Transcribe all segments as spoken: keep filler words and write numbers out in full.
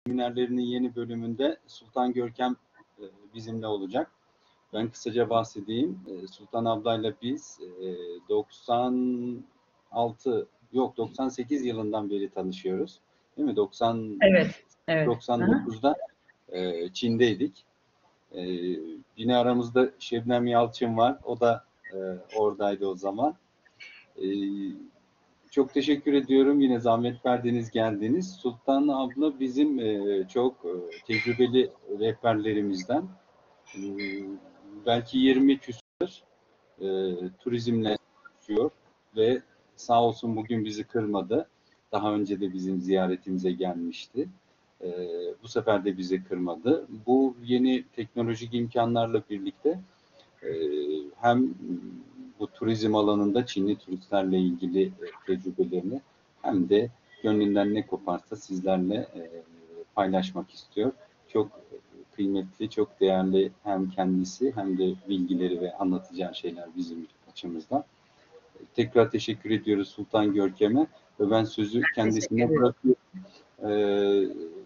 seminerlerinin yeni bölümünde Sultan Görkem e, bizimle olacak. Ben kısaca bahsedeyim. E, Sultan ablayla biz e, doksan altı yok doksan sekiz yılından beri tanışıyoruz. Değil mi? doksan Evet, evet. doksan dokuzda e, Çin'deydik. E, yine aramızda Şebnem Yalçın var. O da e, oradaydı o zaman. E, Çok teşekkür ediyorum. Yine zahmet verdiniz, geldiniz. Sultan abla bizim e, çok e, tecrübeli rehberlerimizden. E, belki yirmi küsur e, turizmle çalışıyor ve sağ olsun bugün bizi kırmadı. Daha önce de bizim ziyaretimize gelmişti. E, bu sefer de bizi kırmadı. Bu yeni teknolojik imkanlarla birlikte e, hem bu turizm alanında Çinli turistlerle ilgili e, tecrübelerini hem de gönlünden ne koparsa sizlerle e, paylaşmak istiyor. Çok kıymetli, çok değerli hem kendisi hem de bilgileri ve anlatacağı şeyler bizim açımızdan. Tekrar teşekkür ediyoruz Sultan Görkem'e ve ben sözü kendisine bırakıyorum. Ee,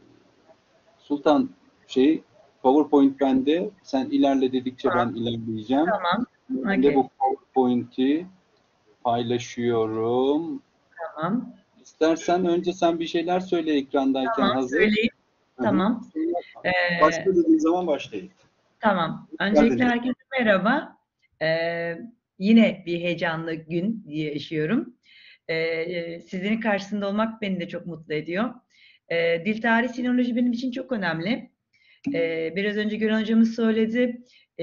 Sultan şey PowerPoint bende. Sen ilerle dedikçe Tamam. ben ilerleyeceğim. Tamam. Ben de bu PowerPoint'i paylaşıyorum. Tamam. İstersen önce sen bir şeyler söyle ekrandayken Tamam, hazır. söyleyeyim. Hı-hı. Tamam. Ee, Başka dediğin zaman başlayın. Tamam. Öncelikle herkese merhaba. Ee, yine bir heyecanlı gün diye yaşıyorum. Ee, sizlerin karşısında olmak beni de çok mutlu ediyor. Ee, dil, tarih, sinoloji benim için çok önemli. Ee, biraz önce Güran hocamız söyledi.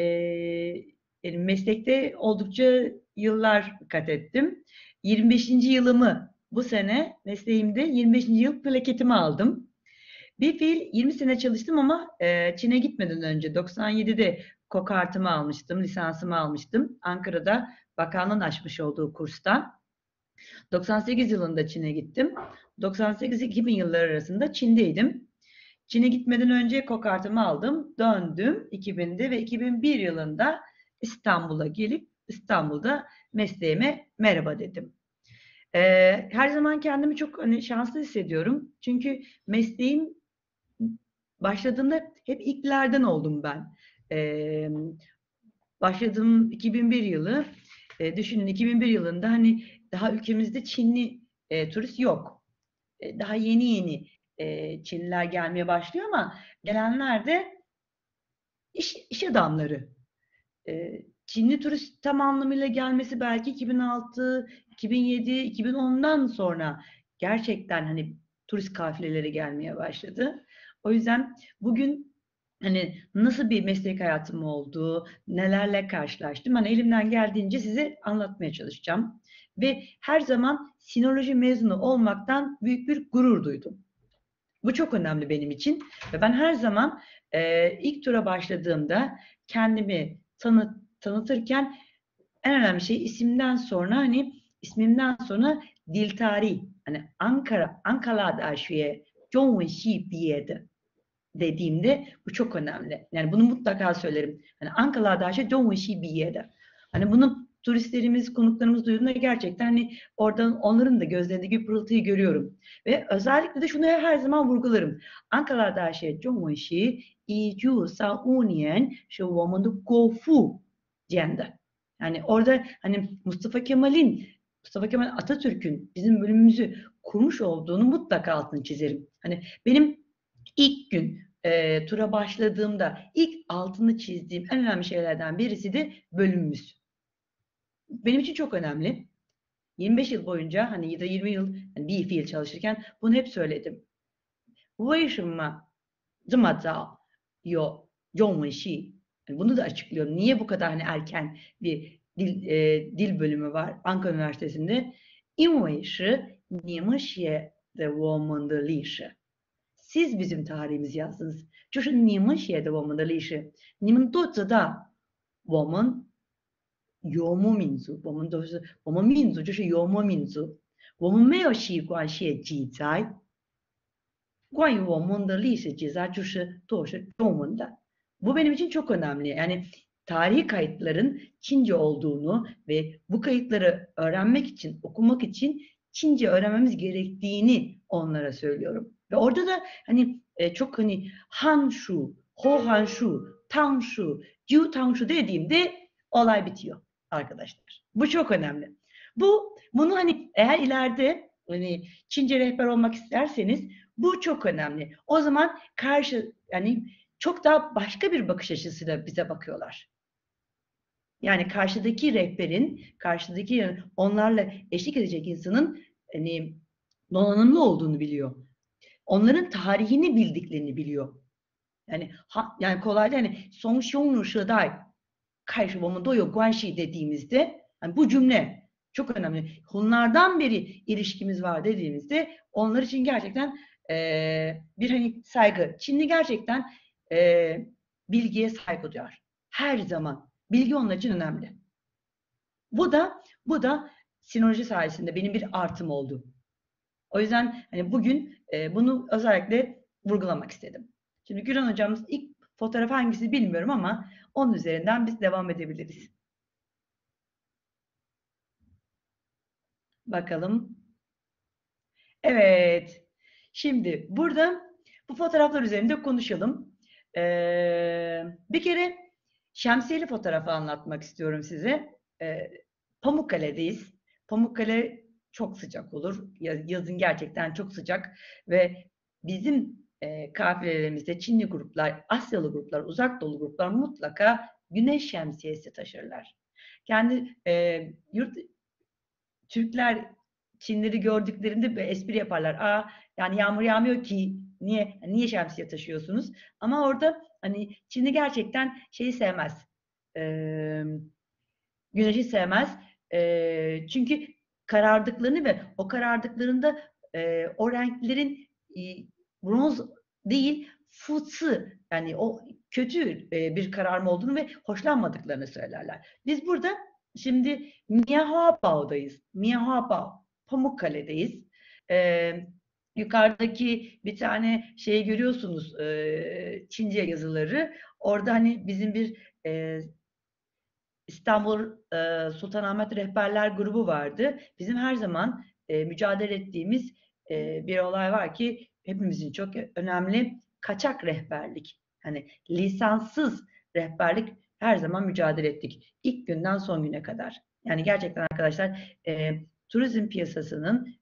Ee, meslekte oldukça yıllar kat ettim. yirmi beşinci yılımı bu sene mesleğimde yirmi beşinci yıl plaketimi aldım. Bir fiil yirmi sene çalıştım ama e, Çin'e gitmeden önce doksan yedide kokartımı almıştım, lisansımı almıştım. Ankara'da bakanlığın açmış olduğu kursta. doksan sekiz yılında Çin'e gittim. doksan sekiz iki bin yılları arasında Çin'deydim. Çin'e gitmeden önce kokartımı aldım, döndüm iki binde ve iki bin bir yılında İstanbul'a gelip İstanbul'da mesleğime merhaba dedim. Ee, her zaman kendimi çok hani, şanslı hissediyorum. Çünkü mesleğim başladığımda hep ilklerden oldum ben. Ee, başladığım iki bin bir yılı, e, düşünün iki bin bir yılında hani daha ülkemizde Çinli e, turist yok. E, daha yeni yeni e, Çinliler gelmeye başlıyor ama gelenler de iş, iş adamları. E, Çinli turist tam anlamıyla gelmesi belki iki bin altı, iki bin yedi, iki bin ondan sonra gerçekten hani turist kafileleri gelmeye başladı. O yüzden bugün hani nasıl bir meslek hayatım oldu, nelerle karşılaştım, hani elimden geldiğince size anlatmaya çalışacağım. Ve her zaman sinoloji mezunu olmaktan büyük bir gurur duydum. Bu çok önemli benim için ve ben her zaman e, ilk tura başladığımda kendimi tanıt, tanıtırken en önemli şey isimden sonra hani ismimden sonra dil tarihi. Hani Ankara, Ankara'da aşıya Zhongwenxi biyedi dediğimde bu çok önemli. Yani bunu mutlaka söylerim. Hani Ankara'da aşıya Zhongwenxi biyedi. Hani bunu turistlerimiz, konuklarımız duyduğunda gerçekten hani oradan onların da gözlerindeki bir pırıltıyı görüyorum. Ve özellikle de şunu her zaman vurgularım. Ankara'da aşıya Zhongwenxi一九三五年是我们的国父建的. Yani orada hani Mustafa Kemal'in, Mustafa Kemal Atatürk'ün bizim bölümümüzü kurmuş olduğunu mutlaka altını çizerim. Hani benim ilk gün e, tura başladığımda ilk altını çizdiğim en önemli şeylerden birisi de bölümümüz. Benim için çok önemli. yirmi beş yıl boyunca hani ya da yirmi yıl hani bir fiil çalışırken bunu hep söyledim. 为什么这么早有中文系? Yani bunu da açıklıyorum. Niye bu kadar hani erken bir dil, e, dil bölümü var Ankara Üniversitesi'nde? 因为是你们写的我们的历史. Siz bizim tarihimizi yazdınız. 就是你们写的我们的历史。你们都知道我们游牧民族，我们都是我们民族就是游牧民族，我们没有习惯写记载。关于我们的历史记载就是都是中文的. Bu benim için çok önemli. Yani tarihi kayıtların Çince olduğunu ve bu kayıtları öğrenmek için, okumak için Çince öğrenmemiz gerektiğini onlara söylüyorum. Ve orada da hani e, çok hani Hanshu, Hohanshu, Tangshu, Jiu Tangshu dediğimde olay bitiyor arkadaşlar. Bu çok önemli. Bu bunu hani eğer ileride hani Çince rehber olmak isterseniz bu çok önemli. O zaman karşı yani çok daha başka bir bakış açısıyla bize bakıyorlar. Yani karşıdaki rehberin, karşıdaki onlarla eşlik edecek insanın hani donanımlı olduğunu biliyor. Onların tarihini bildiklerini biliyor. Yani ha, yani kolay değil. Yani son xiongnu shedai kaishi women do you guanxi dediğimizde yani bu cümle çok önemli. Hunlardan beri ilişkimiz var dediğimizde onlar için gerçekten e, bir hani saygı. Çinli gerçekten e, bilgiye saygı duyar. Her zaman. Bilgi onlar için önemli. Bu da bu da sinoloji sayesinde benim bir artım oldu. O yüzden hani bugün e, bunu özellikle vurgulamak istedim. Şimdi Güran hocamız ilk fotoğraf hangisi bilmiyorum ama onun üzerinden biz devam edebiliriz. Bakalım. Evet. Şimdi burada bu fotoğraflar üzerinde konuşalım. Ee, bir kere şemsiyeli fotoğrafı anlatmak istiyorum size. Ee, Pamukkale'deyiz. Pamukkale çok sıcak olur. Yazın gerçekten çok sıcak ve bizim e, kafilelerimizde Çinli gruplar, Asyalı gruplar, Uzak Doğulu gruplar mutlaka güneş şemsiyesi taşırlar. Kendi e, yurt Türkler Çinleri gördüklerinde bir espri yaparlar. Aa, yani yağmur yağmıyor ki niye niye şemsiye taşıyorsunuz? Ama orada hani Çinli gerçekten şeyi sevmez. Ee, güneşi sevmez. Ee, çünkü karardıklarını ve o karardıklarında e, o renklerin e, bronz değil futsı yani o kötü e, bir kararma olduğunu ve hoşlanmadıklarını söylerler. Biz burada şimdi Miahuabao'dayız. Miahuabao, Pamukkale'deyiz. Ee, yukarıdaki bir tane şey görüyorsunuz e, Çince yazıları. Orada hani bizim bir e, İstanbul e, Sultanahmet Rehberler Grubu vardı. Bizim her zaman e, mücadele ettiğimiz e, bir olay var ki hepimizin çok önemli kaçak rehberlik. Hani lisanssız rehberlik her zaman mücadele ettik. İlk günden son güne kadar. Yani gerçekten arkadaşlar e, turizm piyasasının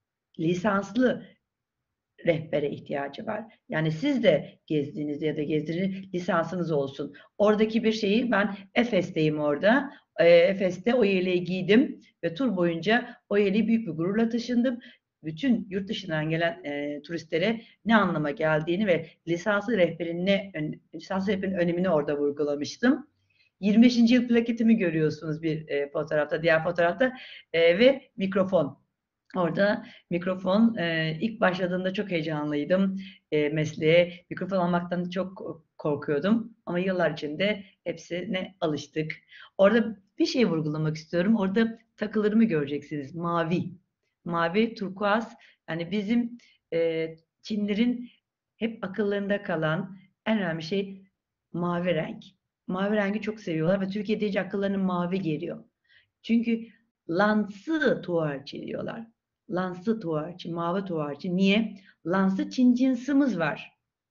lisanslı rehbere ihtiyacı var. Yani siz de gezdiğinizde ya da gezdiğiniz lisansınız olsun. Oradaki bir şeyi ben Efes'teyim orada. E, Efes'te o yeleği giydim ve tur boyunca o yeleği büyük bir gururla taşındım. Bütün yurt dışından gelen e, turistlere ne anlama geldiğini ve lisanslı rehberin ne lisanslı rehberin önemini orada vurgulamıştım. yirmi beşinci yıl plaketimi görüyorsunuz bir e, fotoğrafta, diğer fotoğrafta e, ve mikrofon. Orada mikrofon e, ilk başladığında çok heyecanlıydım e, mesleğe. Mikrofon almaktan çok korkuyordum ama yıllar içinde hepsine alıştık. Orada bir şey vurgulamak istiyorum. Orada takılarımı göreceksiniz. Mavi. Mavi, turkuaz. Yani bizim e, Çinlerin hep akıllarında kalan en önemli şey mavi renk. Mavi rengi çok seviyorlar ve Türkiye'de hiç akıllarına mavi geliyor. Çünkü lansı tuğarçı diyorlar. Lansı tuğarçı, mavi tuğarçı. Niye? Lansı Çin cinsimiz var.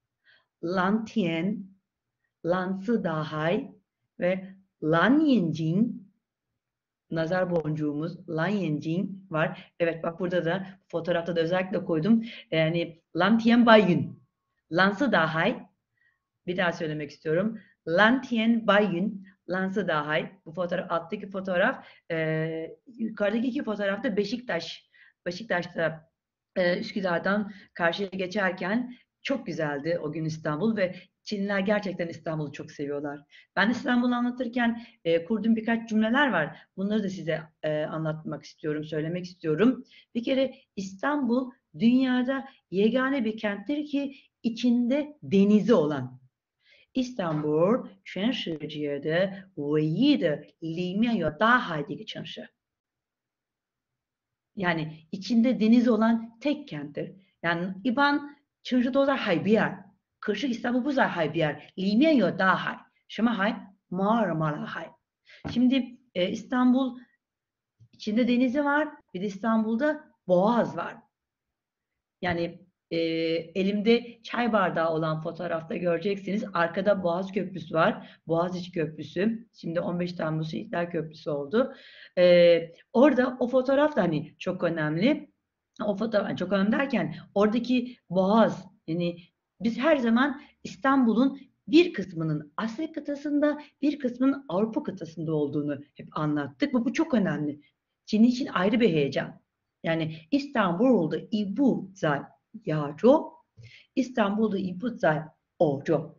Lantien, lansı dahay ve lan yencing nazar boncuğumuz lan yencing var. Evet bak burada da fotoğrafta da özellikle koydum. Yani lantien bayün. Lansı dahay. Bir daha söylemek istiyorum. Lantien bayün. Lansı dahay. Bu fotoğraf, alttaki fotoğraf e, yukarıdaki iki fotoğrafta Beşiktaş. Beşiktaş'ta e, Üsküdar'dan karşıya geçerken çok güzeldi o gün İstanbul ve Çinliler gerçekten İstanbul'u çok seviyorlar. Ben İstanbul'u anlatırken e, kurduğum birkaç cümleler var. Bunları da size e, anlatmak istiyorum, söylemek istiyorum. Bir kere İstanbul dünyada yegane bir kenttir ki içinde denizi olan. İstanbul 全世界的唯一的里面有大海的一个城市。Yani içinde deniz olan tek kenttir. Yani 一般城市都在海边，可是 İstanbul 不在海边，里面有大海。什么海？马尔马拉海。Şimdi e, İstanbul içinde denizi var, bir de İstanbul'da boğaz var. Yani e, elimde çay bardağı olan fotoğrafta göreceksiniz. Arkada Boğaz Köprüsü var. Boğaziçi Köprüsü. Şimdi on beş Temmuz Şehitler Köprüsü oldu. E, orada o fotoğraf da hani çok önemli. O fotoğraf çok önemli derken oradaki Boğaz, yani biz her zaman İstanbul'un bir kısmının Asya kıtasında, bir kısmının Avrupa kıtasında olduğunu hep anlattık. Bu, bu çok önemli. Çin için ayrı bir heyecan. Yani İstanbul'da ibu zai yaco, İstanbul'da ibu zai oco.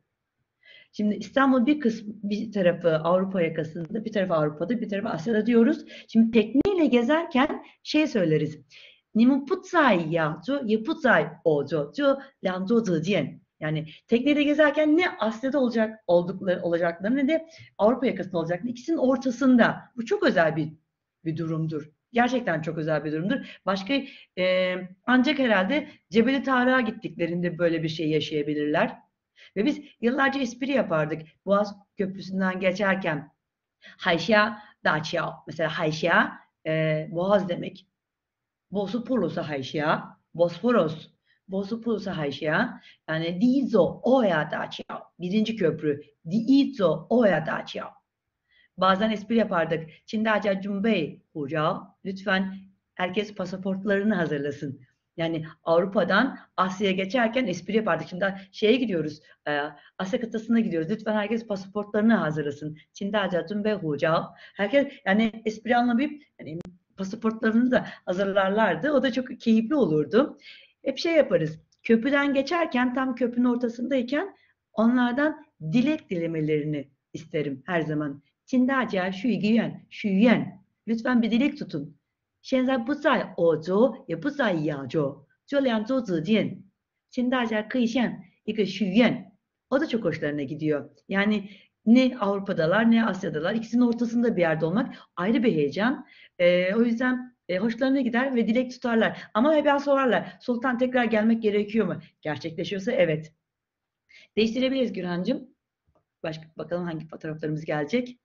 Şimdi İstanbul bir kısmı, bir tarafı Avrupa yakasında, bir tarafı Avrupa'da, bir tarafı Asya'da diyoruz. Şimdi tekneyle gezerken şey söyleriz. 你们不在亚洲，也不在欧洲，就两洲之间. Yani tekneyle gezerken ne Asya'da olacak oldukları olacakları ne de Avrupa yakasında olacakları, ikisinin ortasında. Bu çok özel bir bir durumdur. Gerçekten çok özel bir durumdur. Başka e, ancak herhalde Cebeli Tarık'a gittiklerinde böyle bir şey yaşayabilirler. Ve biz yıllarca espri yapardık. Boğaz Köprüsü'nden geçerken Hayşia Daçia, mesela Hayşia e, Boğaz demek. Bosporus'a Hayşia, Bosporos, Bosporus'a Hayşia. Yani Diizo Oya Daçia, birinci köprü. Diizo Oya Daçia. Bazen espri yapardık. Çin'de Acel Cumbey Hurao, lütfen herkes pasaportlarını hazırlasın. Yani Avrupa'dan Asya'ya geçerken espri yapardık. Şimdi şeye gidiyoruz, Asya kıtasına gidiyoruz. Lütfen herkes pasaportlarını hazırlasın. Çin'de Acel Cumbey Hurao. Herkes yani espri anlamayıp yani pasaportlarını da hazırlarlardı. O da çok keyifli olurdu. Hep şey yaparız. Köprüden geçerken tam köprünün ortasındayken onlardan dilek dilemelerini isterim her zaman. 请大家许一个愿，许愿。Lütfen bir dilek tutun. 现在不在欧洲，也不在亚洲，这两洲之间，请大家可以向一个许愿. O da çok hoşlarına gidiyor. Yani ne Avrupa'dalar ne Asya'dalar. İkisinin ortasında bir yerde olmak ayrı bir heyecan. Ee, o yüzden e, hoşlarına gider ve dilek tutarlar. Ama hemen sorarlar. Sultan tekrar gelmek gerekiyor mu? Gerçekleşiyorsa evet. Değiştirebiliriz Gürhan'cığım. Başka, bakalım hangi fotoğraflarımız gelecek.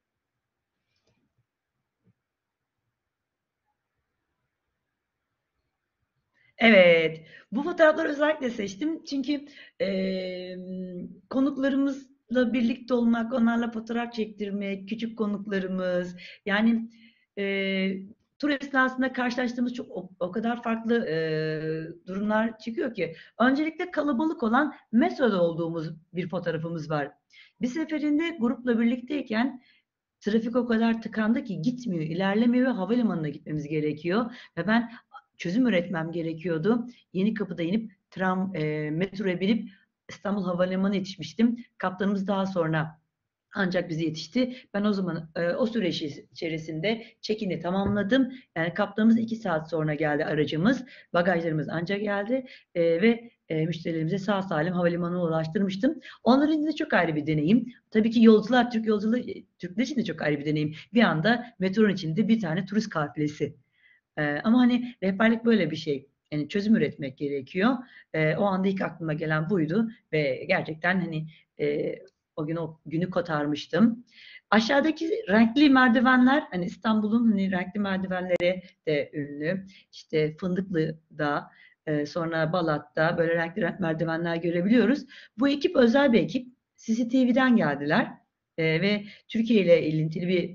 Evet, bu fotoğrafları özellikle seçtim çünkü e, konuklarımızla birlikte olmak, onlarla fotoğraf çektirmek, küçük konuklarımız, yani e, tur esnasında karşılaştığımız çok o, o kadar farklı e, durumlar çıkıyor ki. Öncelikle kalabalık olan metroda olduğumuz bir fotoğrafımız var. Bir seferinde grupla birlikteyken trafik o kadar tıkandı ki gitmiyor, ilerlemiyor ve havalimanına gitmemiz gerekiyor. Ve ben çözüm üretmem gerekiyordu. Yenikapı'da inip tram, e, metroya binip İstanbul Havalimanı'na yetişmiştim. Kaptanımız daha sonra ancak bize yetişti. Ben o zaman e, o süreç içerisinde check-in'i tamamladım. Yani kaptanımız iki saat sonra geldi aracımız. Bagajlarımız ancak geldi e, ve e, müşterilerimize sağ salim havalimanına ulaştırmıştım. Onların için de çok ayrı bir deneyim. Tabii ki yolcular, Türk yolcuları, Türkler için de çok ayrı bir deneyim. Bir anda metronun içinde bir tane turist kafilesi. E, ama hani rehberlik böyle bir şey. Yani çözüm üretmek gerekiyor. E, o anda ilk aklıma gelen buydu ve gerçekten hani e, o gün o günü kotarmıştım. Aşağıdaki renkli merdivenler, hani İstanbul'un hani renkli merdivenleri de ünlü. İşte Fındıklı'da, e, sonra Balat'ta böyle renkli merdivenler görebiliyoruz. Bu ekip özel bir ekip. C C T V'den geldiler e, ve Türkiye ile ilintili bir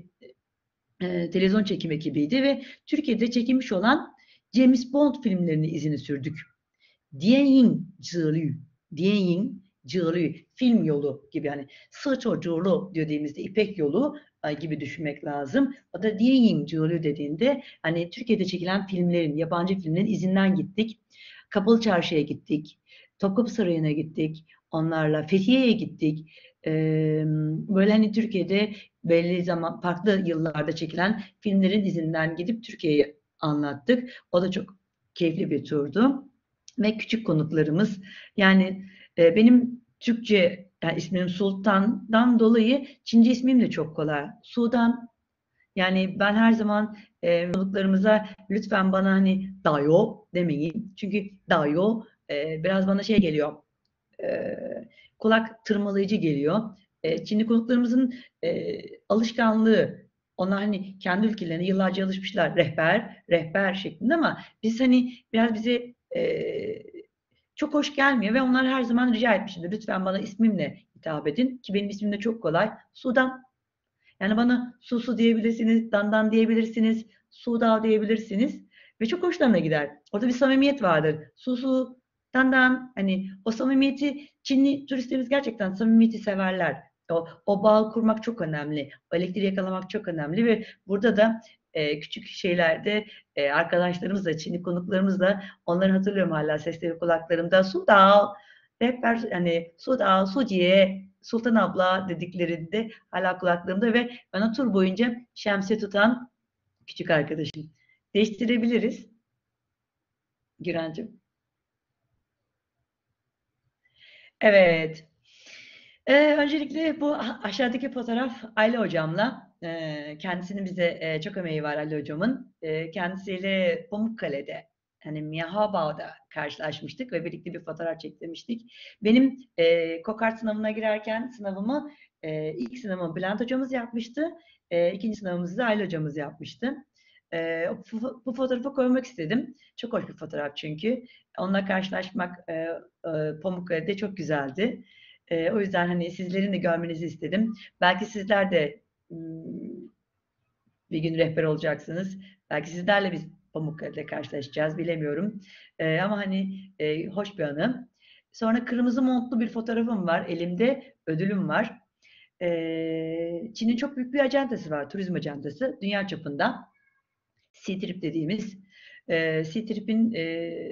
e, televizyon çekim ekibiydi ve Türkiye'de çekilmiş olan James Bond filmlerinin izini sürdük. Diyeyin Zırlü, Diyeyin Zırlü, film yolu gibi, hani sığ çocuğulu dediğimizde İpek yolu gibi düşünmek lazım. O da Diyeyin Zırlü dediğinde hani Türkiye'de çekilen filmlerin, yabancı filmlerin izinden gittik. Kapalı Çarşı'ya gittik. Topkapı Sarayı'na gittik. Onlarla Fethiye'ye gittik. Ee, böyle hani Türkiye'de belli zaman farklı yıllarda çekilen filmlerin izinden gidip Türkiye'yi anlattık. O da çok keyifli bir turdu. Ve küçük konuklarımız, yani e, benim Türkçe yani ismim Sultan'dan dolayı Çince ismim de çok kolay. Sudan. Yani ben her zaman e, konuklarımıza lütfen bana hani Dayo demeyin. Çünkü Dayo e, biraz bana şey geliyor. E, kulak tırmalayıcı geliyor. E, Çinli konuklarımızın e, alışkanlığı, onlar hani kendi ülkelerine yıllarca alışmışlar. Rehber, rehber şeklinde ama biz hani biraz bize e, çok hoş gelmiyor ve onlar her zaman rica etmişler. Lütfen bana ismimle hitap edin ki benim ismim de çok kolay. Sudan. Yani bana Su Su diyebilirsiniz, Dandan diyebilirsiniz, Suda diyebilirsiniz ve çok hoşlarına gider. Orada bir samimiyet vardır. Su Su, Dandan, hani o samimiyeti Çinli turistlerimiz gerçekten samimiyeti severler. O, o bağ kurmak çok önemli. O elektriği yakalamak çok önemli ve burada da e, küçük şeylerde e, arkadaşlarımızla, Çinli konuklarımızla onları hatırlıyorum hala sesleri kulaklarımda. Suda, rehber hani Suda, Suciye, Sultan abla dediklerinde hala kulaklarımda ve bana tur boyunca şemsiye tutan küçük arkadaşım. Değiştirebiliriz. Gürencim. Evet. Ee, öncelikle bu aşağıdaki fotoğraf Ayla hocamla. Ee, kendisinin bize e, çok emeği var Ayla hocamın. Ee, kendisiyle Pamukkale'de hani Miahabao'da karşılaşmıştık ve birlikte bir fotoğraf çektirmiştik. Benim e, KOKART sınavına girerken sınavımı e, ilk sınavımı Bülent hocamız yapmıştı. E, ikinci sınavımızı da Ayla hocamız yapmıştı. E, bu, bu fotoğrafı koymak istedim. Çok hoş bir fotoğraf çünkü. Onunla karşılaşmak e, e, Pamukkale'de çok güzeldi. E, o yüzden hani sizlerin de görmenizi istedim. Belki sizler de bir gün rehber olacaksınız. Belki sizlerle biz Pamukkale'de karşılaşacağız, bilemiyorum. E, ama hani e, hoş bir anı. Sonra kırmızı montlu bir fotoğrafım var. Elimde ödülüm var. E, Çin'in çok büyük bir acentası var, turizm acentası. Dünya çapında. Ctrip dediğimiz. E, Ctrip'in e,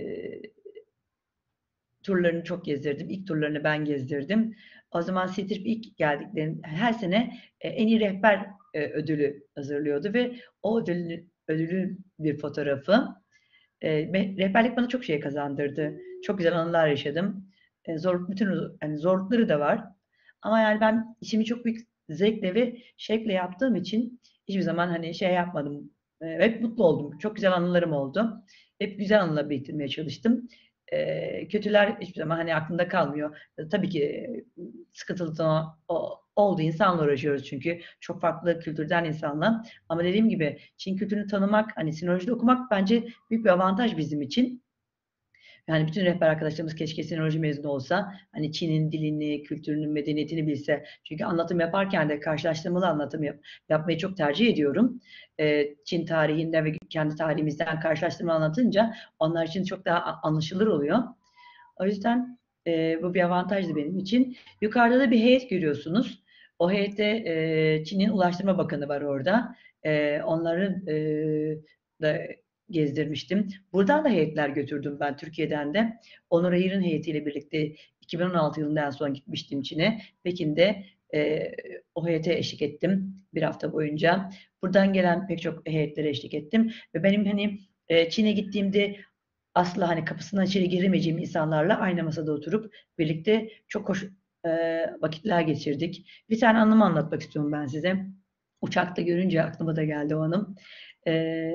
turlarını çok gezdirdim. İlk turlarını ben gezdirdim. O zaman Ctrip ilk geldiklerinde her sene e, en iyi rehber e, ödülü hazırlıyordu ve o ödülün, ödülün bir fotoğrafı. E, rehberlik bana çok şey kazandırdı. Çok güzel anılar yaşadım. E, zor, bütün yani zorlukları da var. Ama yani ben işimi çok büyük zevkle ve şevkle yaptığım için hiçbir zaman hani şey yapmadım. E, hep mutlu oldum. Çok güzel anılarım oldu. Hep güzel anılar biriktirmeye çalıştım. E, kötüler hiçbir zaman hani aklımda kalmıyor. E, tabii ki e, sıkıntılı o, oldu. İnsanla uğraşıyoruz çünkü. Çok farklı kültürden insanla. Ama dediğim gibi Çin kültürünü tanımak, hani sinolojide okumak bence büyük bir avantaj bizim için. Yani bütün rehber arkadaşlarımız keşke sinoloji mezunu olsa. Hani Çin'in dilini, kültürünün, medeniyetini bilse. Çünkü anlatım yaparken de karşılaştırmalı anlatım yap, yapmayı çok tercih ediyorum. Ee, Çin tarihinden ve kendi tarihimizden karşılaştırma anlatınca onlar için çok daha anlaşılır oluyor. O yüzden e, bu bir avantajdı benim için. Yukarıda da bir heyet görüyorsunuz. O heyette e, Çin'in Ulaştırma Bakanı var orada. E, onların e, da gezdirmiştim. Buradan da heyetler götürdüm ben Türkiye'den de. Onur Ayrık'ın heyetiyle birlikte iki bin on altı yılında en son gitmiştim Çin'e. Pekin'de e, o heyete eşlik ettim bir hafta boyunca. Buradan gelen pek çok heyetlere eşlik ettim. Ve benim hani e, Çin'e gittiğimde asla hani kapısından içeri giremeyeceğim insanlarla aynı masada oturup birlikte çok hoş e, vakitler geçirdik. Bir tane anımı anlatmak istiyorum ben size. Uçakta görünce aklıma da geldi o anım. E,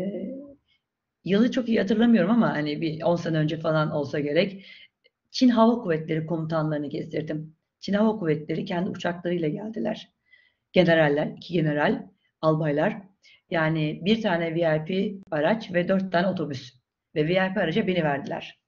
Yılı çok iyi hatırlamıyorum ama hani bir on sene önce falan olsa gerek. Çin Hava Kuvvetleri komutanlarını gezdirdim. Çin Hava Kuvvetleri kendi uçaklarıyla geldiler. Generaller, iki general, albaylar. Yani bir tane V I P araç ve dört tane otobüs. Ve V I P araca beni verdiler.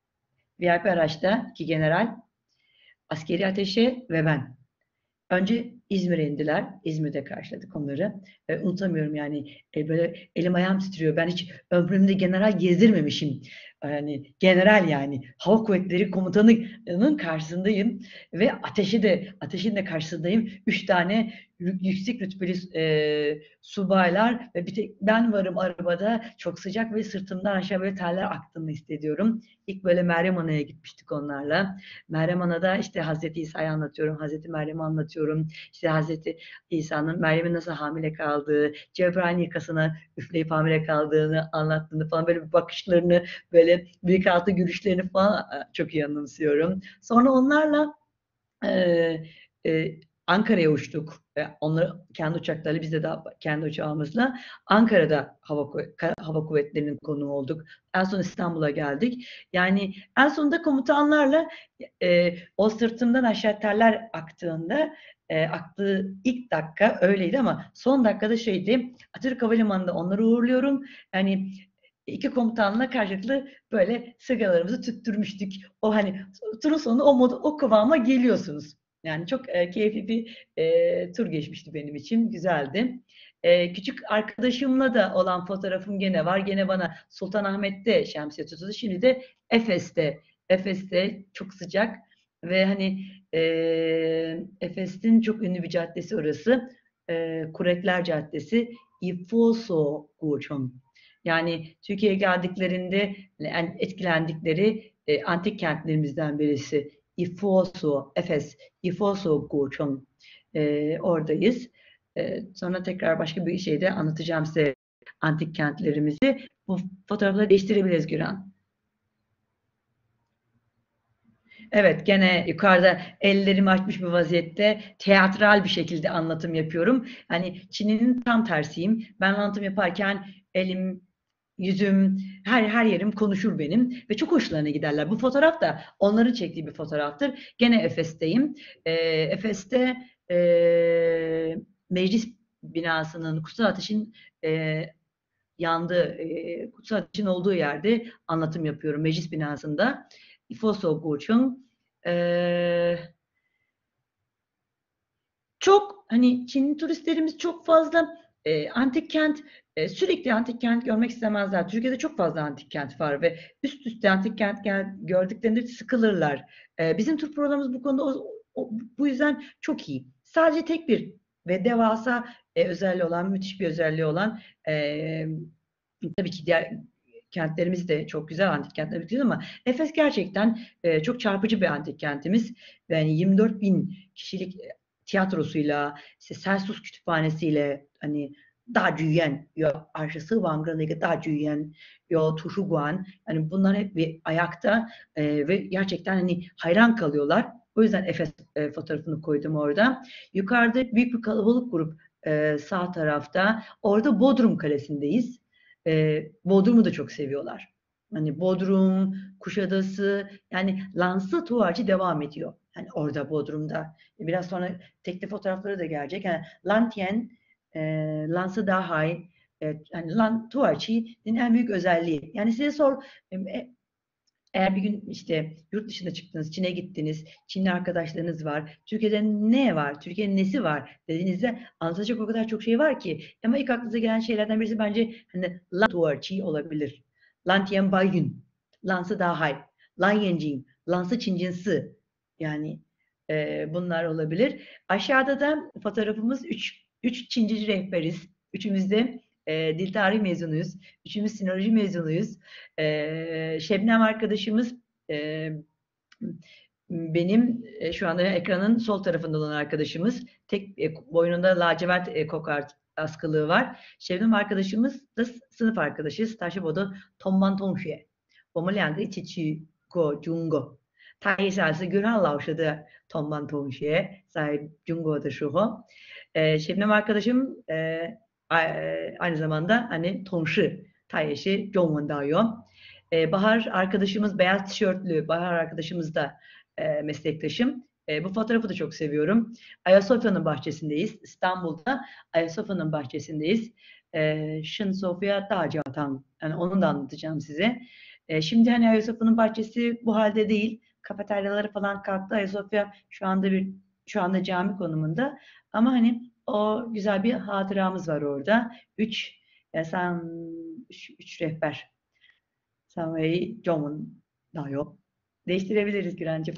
V I P araçta iki general, askeri ateşe ve ben. Önce İzmir'e indiler. İzmir'de karşıladık onları. E, unutamıyorum yani e, böyle elim ayağım titriyor. Ben hiç ömrümde general gezdirmemişim. Yani general yani Hava Kuvvetleri Komutanı'nın karşısındayım ve ateşi de ateşin de karşısındayım. Üç tane yüksek rütbeli e, subaylar ve bir tek ben varım arabada. Çok sıcak ve sırtımdan aşağı böyle terler aktığını hissediyorum. İlk böyle Meryem Ana'ya gitmiştik onlarla. Meryem Ana'da işte Hazreti İsa'yı anlatıyorum. Hazreti Meryem'i anlatıyorum. İşte Hazreti İsa'nın Meryem'in nasıl hamile kaldığı, Cebrail'in yakasına üfleyip hamile kaldığını anlattığını falan böyle bir bakışlarını, böyle büyük altı gülüşlerini falan çok iyi anımsıyorum. Sonra onlarla e, e, Ankara'ya uçtuk. E, onları kendi uçaklarıyla, biz de daha kendi uçağımızla Ankara'da hava, hava kuvvetlerinin konuğu olduk. En son İstanbul'a geldik. Yani en sonunda komutanlarla e, o sırtımdan aşağı terler aktığında e, aktığı ilk dakika öyleydi ama son dakikada şeydi, Atatürk Havalimanı'nda onları uğurluyorum. Yani iki komutanla karşılıklı böyle sigaralarımızı tüttürmüştük. O hani turun sonunda o moda, o kıvama geliyorsunuz. Yani çok e, keyifli bir e, tur geçmişti benim için. Güzeldi. E, küçük arkadaşımla da olan fotoğrafım gene var. Gene bana Sultanahmet'te şemsiye tutuldu. Şimdi de Efes'te. Efes'te çok sıcak ve hani e, Efes'in çok ünlü bir caddesi orası. E, Kuretler Caddesi. İfoso Guchong. Yani Türkiye'ye geldiklerinde yani etkilendikleri e, antik kentlerimizden birisi. İfoso, Efes, İfoso Guchong. E, oradayız. E, sonra tekrar başka bir şeyde anlatacağım size antik kentlerimizi. Bu fotoğrafları değiştirebiliriz Güran. Evet, gene yukarıda ellerimi açmış bir vaziyette teatral bir şekilde anlatım yapıyorum. Hani Çin'in tam tersiyim. Ben anlatım yaparken elim, yüzüm, her her yerim konuşur benim ve çok hoşlarına giderler. Bu fotoğraf da onların çektiği bir fotoğraftır. Gene Efes'teyim. E, Efes'te e, meclis binasının Kutsal Ateş'in e, yandığı, e, Kutsal Ateş'in olduğu yerde anlatım yapıyorum meclis binasında. Foso Guchung. Ee, çok hani Çin turistlerimiz çok fazla e, antik kent e, sürekli antik kent görmek istemezler. Türkiye'de çok fazla antik kent var ve üst üste antik kent gel, gördüklerinde sıkılırlar. E, bizim tur programımız bu konuda o, o, bu yüzden çok iyi. Sadece tek bir ve devasa e, özelliği olan, müthiş bir özelliği olan e, tabii ki diğer kentlerimiz de çok güzel antik kentler biliyoruz ama Efes gerçekten e, çok çarpıcı bir antik kentimiz. Yani yirmi dört bin kişilik tiyatrosuyla, işte Celsus kütüphanesiyle hani Da Juyen, yo arşası Wang'ın Da Juyen, yo Tuşuguan, yani bunlar hep bir ayakta e, ve gerçekten hani hayran kalıyorlar. O yüzden Efes e, fotoğrafını koydum orada. Yukarıda büyük bir kalabalık grup e, sağ tarafta. Orada Bodrum Kalesi'ndeyiz. E, Bodrum'u da çok seviyorlar. Hani Bodrum, Kuşadası, yani Lansı Tuğacı devam ediyor. Yani orada Bodrum'da. Biraz sonra tekli fotoğrafları da gelecek. Yani Lantien, e, Lansı Dahay, e, yani Lan Tuğacı'nın en büyük özelliği. Yani size sor, e, eğer bir gün işte yurt dışına çıktınız, Çin'e gittiniz, Çinli arkadaşlarınız var, Türkiye'de ne var, Türkiye'nin nesi var dediğinizde anlatacak o kadar çok şey var ki. Ama ilk aklınıza gelen şeylerden birisi bence hani Lan Tuğarçi olabilir. Lan Tian Baiyun, Lansı Dahay, Lan Yanjin, Lansı Çincinsi. Yani e, bunlar olabilir. Aşağıda da fotoğrafımız üç, üç Çinci rehberiz. Üçümüz de e, dil tarihi mezunuyuz. Üçümüz sinoloji mezunuyuz. E, Şebnem arkadaşımız e, benim e, şu anda ekranın sol tarafında olan arkadaşımız. Tek e, boynunda lacivert e, kokart askılığı var. Şebnem arkadaşımız da sınıf arkadaşıyız. 他是我的同班同学，我们两个一起去过中国。他也是Gürhan老师的同班同学，在中国的时候。E, Şebnem arkadaşım e, aynı zamanda hani Tonşı, 他也是中文导游。E, Bahar arkadaşımız, beyaz tişörtlü Bahar arkadaşımız da e, meslektaşım. E, bu fotoğrafı da çok seviyorum. Ayasofya'nın bahçesindeyiz. İstanbul'da Ayasofya'nın bahçesindeyiz. E, Şın Sofya Dağcıatan. Yani onu da anlatacağım size. E, şimdi hani Ayasofya'nın bahçesi bu halde değil. Kafeteryaları falan kalktı. Ayasofya şu anda bir şu anda cami konumunda. Ama hani o güzel bir hatıramız var orada. Üç, ya sen üç, üç rehber. Sen John'un daha yok. Değiştirebiliriz Gürencim.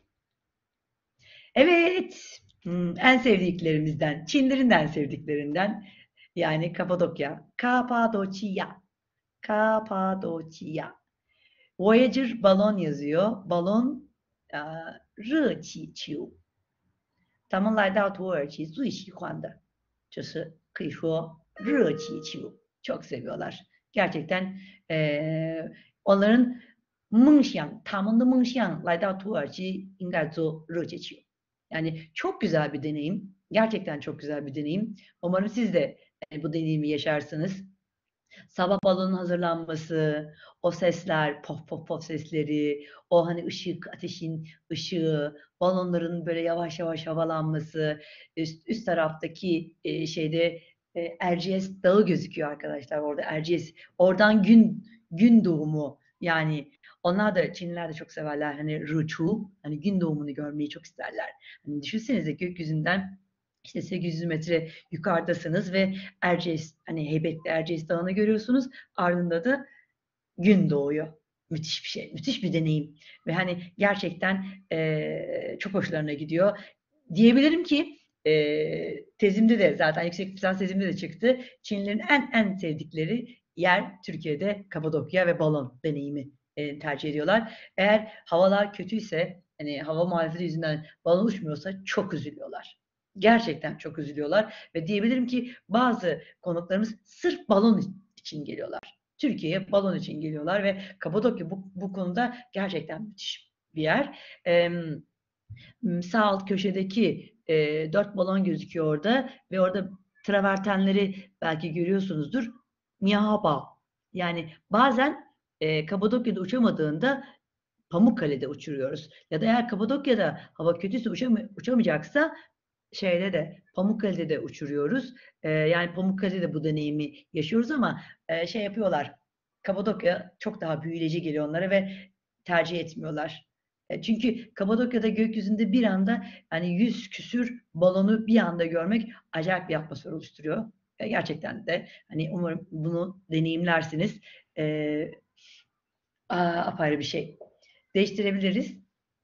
Evet. Hmm, en sevdiklerimizden. Çinlerin de en sevdiklerinden. Yani Kapadokya. Kapadokya. Kapadokya. Voyager balon yazıyor. Balon uh, 热气球。咱们来到土耳其最喜欢的就是可以说热气球. Çok seviyorlar. Gerçekten e, onların 梦想，他们的梦想来到土耳其应该做热气球. Yani çok güzel bir deneyim. Gerçekten çok güzel bir deneyim. Umarım siz de e, bu deneyimi yaşarsınız. Sabah balonun hazırlanması, o sesler, pof pof pof sesleri, o hani ışık, ateşin ışığı, balonların böyle yavaş yavaş havalanması, üst, üst taraftaki e, şeyde e, Erciyes Dağı gözüküyor arkadaşlar orada. Erciyes. Oradan gün gün doğumu, yani onlar da, Çinliler de çok severler hani Ruchu, hani gün doğumunu görmeyi çok isterler. Hani düşünsenize, gökyüzünden işte sekiz yüz metre yukarıdasınız ve Erciyes, hani heybetli Erciyes Dağı'nı görüyorsunuz. Ardında da gün doğuyor. Müthiş bir şey, müthiş bir deneyim ve hani gerçekten e, çok hoşlarına gidiyor. Diyebilirim ki e, tezimde de, zaten yüksek lisans tezimde de çıktı. Çinlilerin en en sevdikleri yer Türkiye'de Kapadokya ve balon deneyimi e, tercih ediyorlar. Eğer havalar kötüyse, hani hava muhalefeti yüzünden balon uçmuyorsa çok üzülüyorlar. Gerçekten çok üzülüyorlar ve diyebilirim ki bazı konuklarımız sırf balon için geliyorlar. Türkiye'ye balon için geliyorlar ve Kapadokya bu, bu konuda gerçekten müthiş bir yer. Ee, sağ alt köşedeki e, dört balon gözüküyor orada ve orada travertenleri belki görüyorsunuzdur. Mihaba. Yani bazen e, Kapadokya'da uçamadığında Pamukkale'de uçuruyoruz. Ya da eğer Kapadokya'da hava kötüyse uçam- uçamayacaksa şeyde de, Pamukkale'de de uçuruyoruz. Ee, yani Pamukkale'de de bu deneyimi yaşıyoruz ama e, şey yapıyorlar. Kapadokya çok daha büyüleyici geliyor onlara ve tercih etmiyorlar. E, çünkü Kapadokya'da gökyüzünde bir anda hani yüz küsür balonu bir anda görmek acayip bir atmosfer oluşturuyor. E, gerçekten de hani umarım bunu deneyimlersiniz. E, apayrı bir şey. Değiştirebiliriz.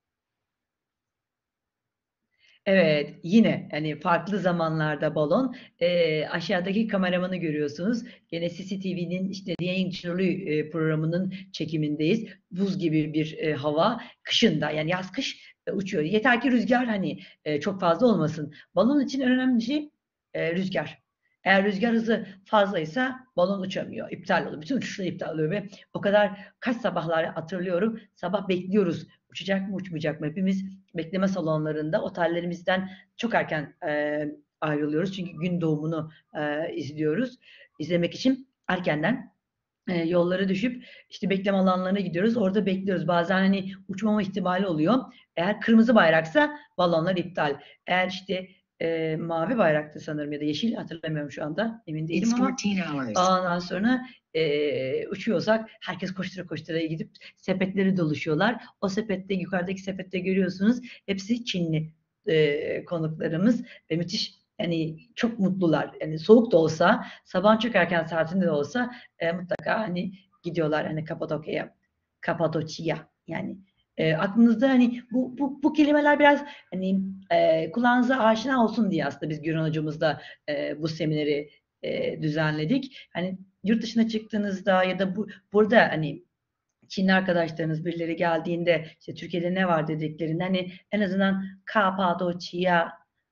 Evet, yine hani farklı zamanlarda balon. Eee, aşağıdaki kameramanı görüyorsunuz. Gene C C T V'nin işte Yayıncılığı e, programının çekimindeyiz. Buz gibi bir e, hava. Kışında, yani yaz kış e, uçuyor. Yeter ki rüzgar hani e, çok fazla olmasın. Balon için en önemli şey e, rüzgar. Eğer rüzgar hızı fazlaysa balon uçamıyor. İptal oluyor. Bütün uçuşlar iptal oluyor ve o kadar, kaç sabahlar hatırlıyorum. Sabah bekliyoruz. Uçacak mı, uçmayacak mı? Hepimiz bekleme salonlarında otellerimizden çok erken e, ayrılıyoruz. Çünkü gün doğumunu e, izliyoruz. İzlemek için erkenden e, yollara düşüp işte bekleme alanlarına gidiyoruz. Orada bekliyoruz. Bazen hani uçmama ihtimali oluyor. Eğer kırmızı bayraksa balonlar iptal. Eğer işte e, mavi bayraktı sanırım ya da yeşil, hatırlamıyorum şu anda. Emin değilim ama ondan sonra e, uçuyorsak herkes koştura koştura gidip sepetleri doluşuyorlar. O sepette, yukarıdaki sepette görüyorsunuz. Hepsi Çinli e, konuklarımız ve müthiş, yani çok mutlular. Yani soğuk da olsa, sabah çok erken saatinde de olsa e, mutlaka hani gidiyorlar hani Kapadokya'ya. Kapadokya yani. E, aklınızda hani bu, bu, bu kelimeler biraz hani e, kulağınıza aşina olsun diye aslında biz Güran hocamızla e, bu semineri e, düzenledik. Hani yurt dışına çıktığınızda ya da bu burada hani Çinli arkadaşlarınız birileri geldiğinde işte Türkiye'de ne var dediklerinde hani en azından Kapadokya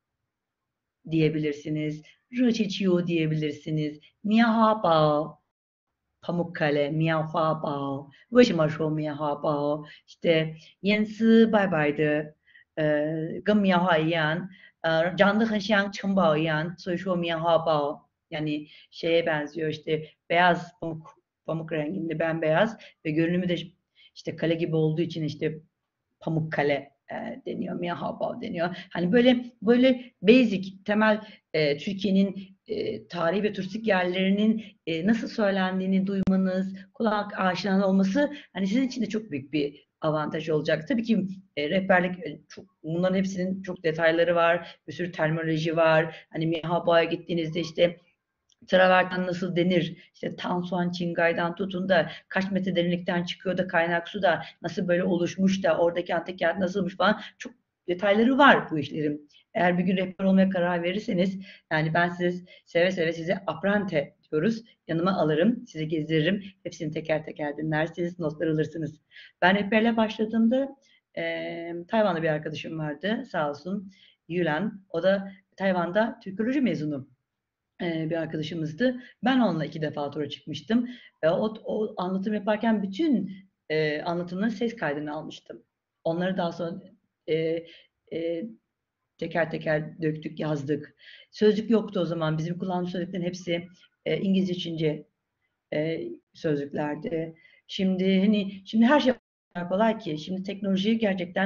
diyebilirsiniz. Rıçiçiu diyebilirsiniz. Miahaba, Pamukkale, Miahaba, 为什么说 Miahaba? İşte Yansi bay baydı. Ee, 跟棉花一样，呃，长得很像城堡一样，所以说棉花包 yani şeye benziyor, işte beyaz pamuk, pamuk renginde bembeyaz ve görünümü de işte kale gibi olduğu için işte Pamukkale e, deniyor, Miahaba deniyor. Hani böyle böyle basic, temel e, Türkiye'nin e, tarihi ve turistik yerlerinin e, nasıl söylendiğini duymanız, kulak aşina olması hani sizin için de çok büyük bir avantaj olacak. Tabii ki e, rehberlik, e, çok, bunların hepsinin çok detayları var, bir sürü terminoloji var. Hani Miahaba'ya gittiğinizde işte traverten nasıl denir? İşte Tansuan Çingay'dan tutun da kaç metre derinlikten çıkıyor da kaynak su da nasıl böyle oluşmuş da oradaki antik kent nasılmış falan, çok detayları var bu işlerin. Eğer bir gün rehber olmaya karar verirseniz, yani ben size seve seve size aprante diyoruz. Yanıma alırım, sizi gezdiririm. Hepsini teker teker dinlersiniz, notlar alırsınız. Ben rehberle başladığımda e, Tayvanlı bir arkadaşım vardı sağ olsun, Yulan. O da Tayvan'da Türkoloji mezunu bir arkadaşımızdı. Ben onunla iki defa tura çıkmıştım. O, o anlatım yaparken bütün e, anlatımların ses kaydını almıştım. Onları daha sonra e, e, teker teker döktük, yazdık. Sözlük yoktu o zaman. Bizim kullandığımız sözlüklerin hepsi e, İngilizce, Çince e, sözlüklerdi. Şimdi hani şimdi her şey kolay ki. Şimdi teknoloji gerçekten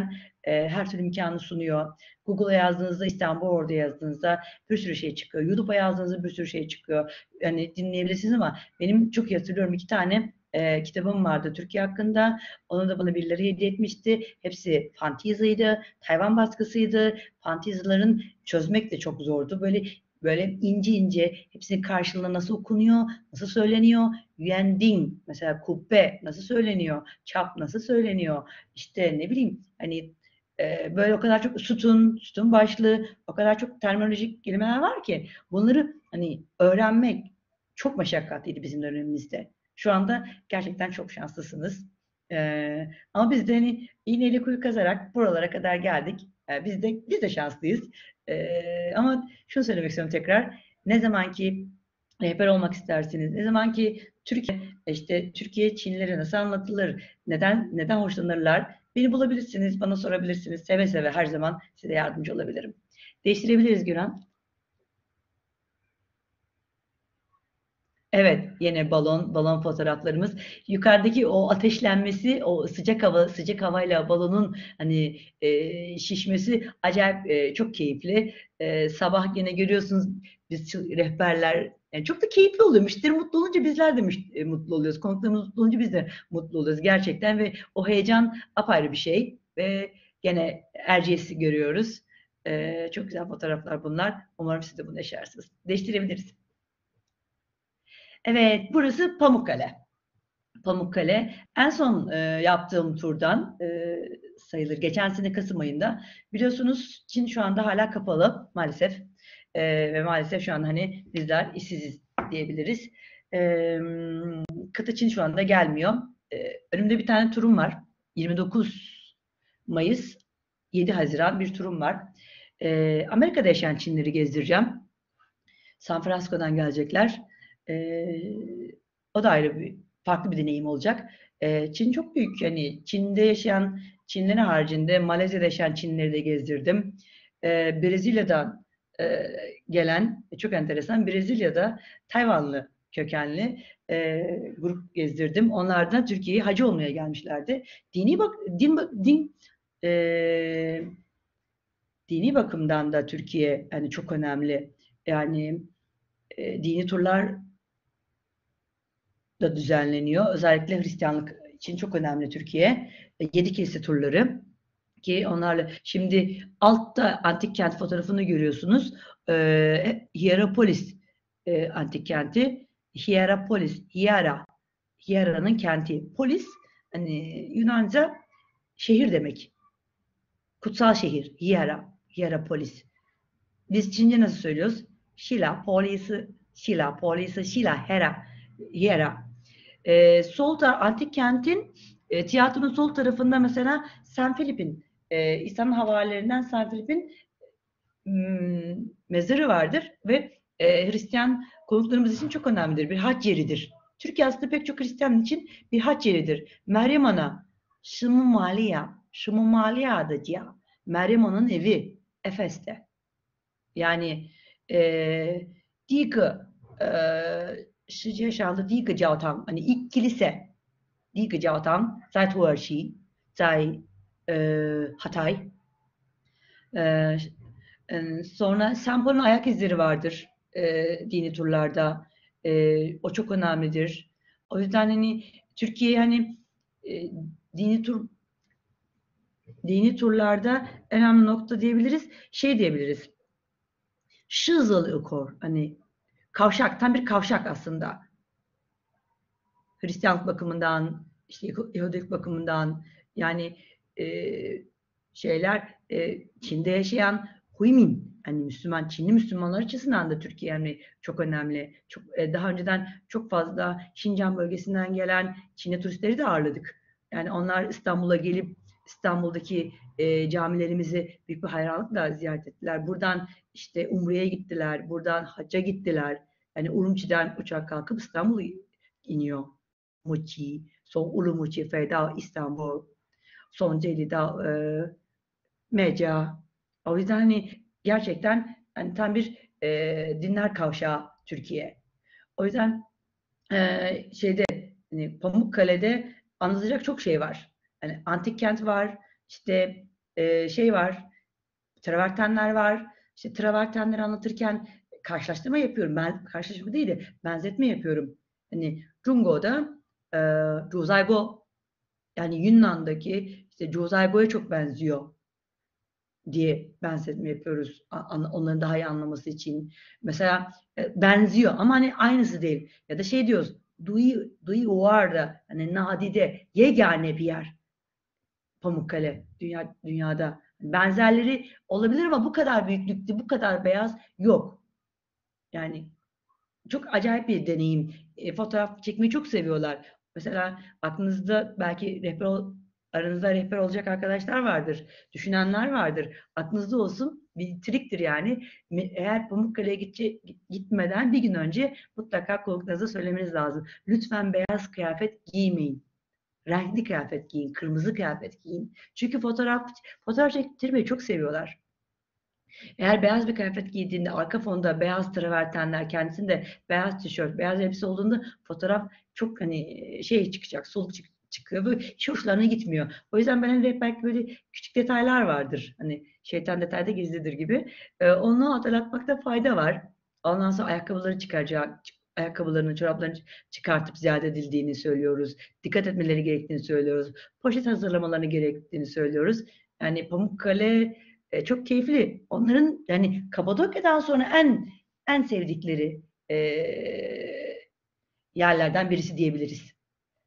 e, her türlü imkanı sunuyor. Google'a yazdığınızda, İstanbul orada yazdığınızda bir sürü şey çıkıyor. YouTube'a yazdığınızda bir sürü şey çıkıyor. Yani dinleyebilirsiniz ama benim çok iyi hatırlıyorum, iki tane e, kitabım vardı Türkiye hakkında. Onu da bana birileri hediye etmişti. Hepsi fanteziydi, Tayvan baskısıydı. Fantezilerin çözmek de çok zordu. Böyle böyle ince ince hepsinin karşılığında nasıl okunuyor, nasıl söyleniyor. Yuanding mesela, kubbe nasıl söyleniyor, çap nasıl söyleniyor. İşte ne bileyim hani e, böyle o kadar çok sütun, sütun başlığı, o kadar çok terminolojik kelimeler var ki bunları hani öğrenmek çok meşakkatliydi bizim dönemimizde. Şu anda gerçekten çok şanslısınız. Ee, ama biz de hani iğneyle kuyu kazarak buralara kadar geldik. Ee, biz de biz de şanslıyız. Ee, ama şunu söylemek istiyorum tekrar. Ne zaman ki rehber olmak istersiniz, ne zaman ki Türkiye, işte Türkiye Çinlilere nasıl anlatılır, neden neden hoşlanırlar, beni bulabilirsiniz, bana sorabilirsiniz. Seve seve her zaman size yardımcı olabilirim. Değiştirebiliriz Güran. Evet, yine balon, balon fotoğraflarımız. Yukarıdaki o ateşlenmesi, o sıcak hava, sıcak havayla balonun hani e, şişmesi acayip e, çok keyifli. E, sabah yine görüyorsunuz biz rehberler, yani çok da keyifli oluyor. Müşteri mutlu olunca bizler de müşteri, mutlu oluyoruz. Konuklarımız mutlu olunca biz de mutlu oluyoruz gerçekten ve o heyecan apayrı bir şey. Ve gene Erciyes'i görüyoruz. E, çok güzel fotoğraflar bunlar. Umarım siz de bunu yaşarsınız. Değiştirebiliriz. Evet, burası Pamukkale. Pamukkale. En son e, yaptığım turdan e, sayılır. Geçen sene Kasım ayında. Biliyorsunuz Çin şu anda hala kapalı maalesef. E, ve maalesef şu an hani bizler işsiziz diyebiliriz. E, kıta Çin şu anda gelmiyor. E, önümde bir tane turum var. yirmi dokuz Mayıs, yedi Haziran bir turum var. E, Amerika'da yaşayan Çinleri gezdireceğim. San Francisco'dan gelecekler. E, o da ayrı bir farklı bir deneyim olacak. E, Çin çok büyük. Yani Çin'de yaşayan Çinliler haricinde Malezya'da yaşayan Çinlileri de gezdirdim. E, Brezilya'dan e, gelen çok enteresan, Brezilya'da Tayvanlı kökenli e, grup gezdirdim. Onlar da Türkiye'ye hacı olmaya gelmişlerdi. Dini bak din din e, dini bakımdan da Türkiye yani çok önemli. Yani e, dini turlar da düzenleniyor. Özellikle Hristiyanlık için çok önemli Türkiye. E, Yedi kilise turları ki onlarla şimdi altta antik kent fotoğrafını görüyorsunuz. E, Hierapolis e, antik kenti. Hierapolis, Hiera, Hiera'nın kenti. Polis hani Yunanca şehir demek. Kutsal şehir. Hiera, Hierapolis. Biz Çince nasıl söylüyoruz? Şila, polisi, Şila, polisi, Şila, Hera, Hiera. Ee, sol taraf, antik kentin e, tiyatronun sol tarafında mesela Saint Philip'in, e, İsa'nın havalilerinden Saint Philip'in m, mezarı vardır ve e, Hristiyan konuklarımız için çok önemlidir. Bir hac yeridir. Türkiye aslında pek çok Hristiyan için bir hac yeridir. Meryem Ana, Şımı Maliya, Şımı Maliya da diye. Meryem Ana'nın evi Efes'te. Yani e, 第一个呃世界上的第一个教堂，hani ilk kilise, 第一个教堂在土耳其，在e, Hatay. E, e, sonra Sembol'ün ayak izleri vardır e, dini turlarda. E, o çok önemlidir. O yüzden hani Türkiye hani e, dini tur dini turlarda önemli nokta diyebiliriz. Şey diyebiliriz. Şızıl hani kavşak, tam bir kavşak aslında. Hristiyanlık bakımından, işte Yahudilik bakımından yani e, şeyler e, Çin'de yaşayan Huimin, hani Müslüman, Çinli Müslümanlar açısından da Türkiye yani çok önemli. Çok, e, daha önceden çok fazla Şincan bölgesinden gelen Çinli turistleri de ağırladık. Yani onlar İstanbul'a gelip İstanbul'daki e, camilerimizi büyük bir hayranlıkla ziyaret ettiler. Buradan işte Umre'ye gittiler, buradan hacca gittiler. Yani Urumçi'den uçak kalkıp İstanbul'a iniyor. Muçi, 从乌鲁木齐飞到 İstanbul, 从这里到e, Meca. O yüzden hani gerçekten hani tam bir e, dinler kavşağı Türkiye. O yüzden e, şeyde hani Pamukkale'de anlatacak çok şey var. Hani antik kent var, işte e, şey var, travertenler var. İşte travertenleri anlatırken karşılaştırma yapıyorum. Ben karşılaştırma değil de benzetme yapıyorum. Hani Rungo'da e, Juzaigo, yani Yunan'daki işte Juzaigo'ya çok benziyor diye benzetme yapıyoruz onların daha iyi anlaması için. Mesela e, benziyor ama hani aynısı değil. Ya da şey diyoruz, Dui, Dui Uvar'da, hani nadide, yegane bir yer. Pamukkale dünya, dünyada. Benzerleri olabilir ama bu kadar büyüklükte, bu kadar beyaz yok. Yani çok acayip bir deneyim. E, fotoğraf çekmeyi çok seviyorlar. Mesela aklınızda belki rehber aranızda rehber olacak arkadaşlar vardır. Düşünenler vardır. Aklınızda olsun, bir triktir yani. Eğer Pamukkale'ye gidecek, gitmeden bir gün önce mutlaka konuklarınıza söylemeniz lazım. Lütfen beyaz kıyafet giymeyin. Renkli kıyafet giyin, kırmızı kıyafet giyin. Çünkü fotoğraf fotoğraf çektirmeyi çok seviyorlar. Eğer beyaz bir kıyafet giydiğinde arka fonda beyaz travertenler, kendisinde beyaz tişört, beyaz elbise olduğunda fotoğraf çok hani şey çıkacak, soluk çık çıkıyor. Böyle hiç hoşlarına gitmiyor. O yüzden ben hep belki böyle küçük detaylar vardır. Hani şeytan detayda gizlidir gibi. Ee, onu hatırlatmakta fayda var. Ondan sonra ayakkabıları çıkaracak, ayakkabılarını, çoraplarını çıkartıp ziyade edildiğini söylüyoruz. Dikkat etmeleri gerektiğini söylüyoruz. Poşet hazırlamalarını gerektiğini söylüyoruz. Yani Pamukkale e, çok keyifli. Onların yani Kapadokya'dan sonra en en sevdikleri e, yerlerden birisi diyebiliriz.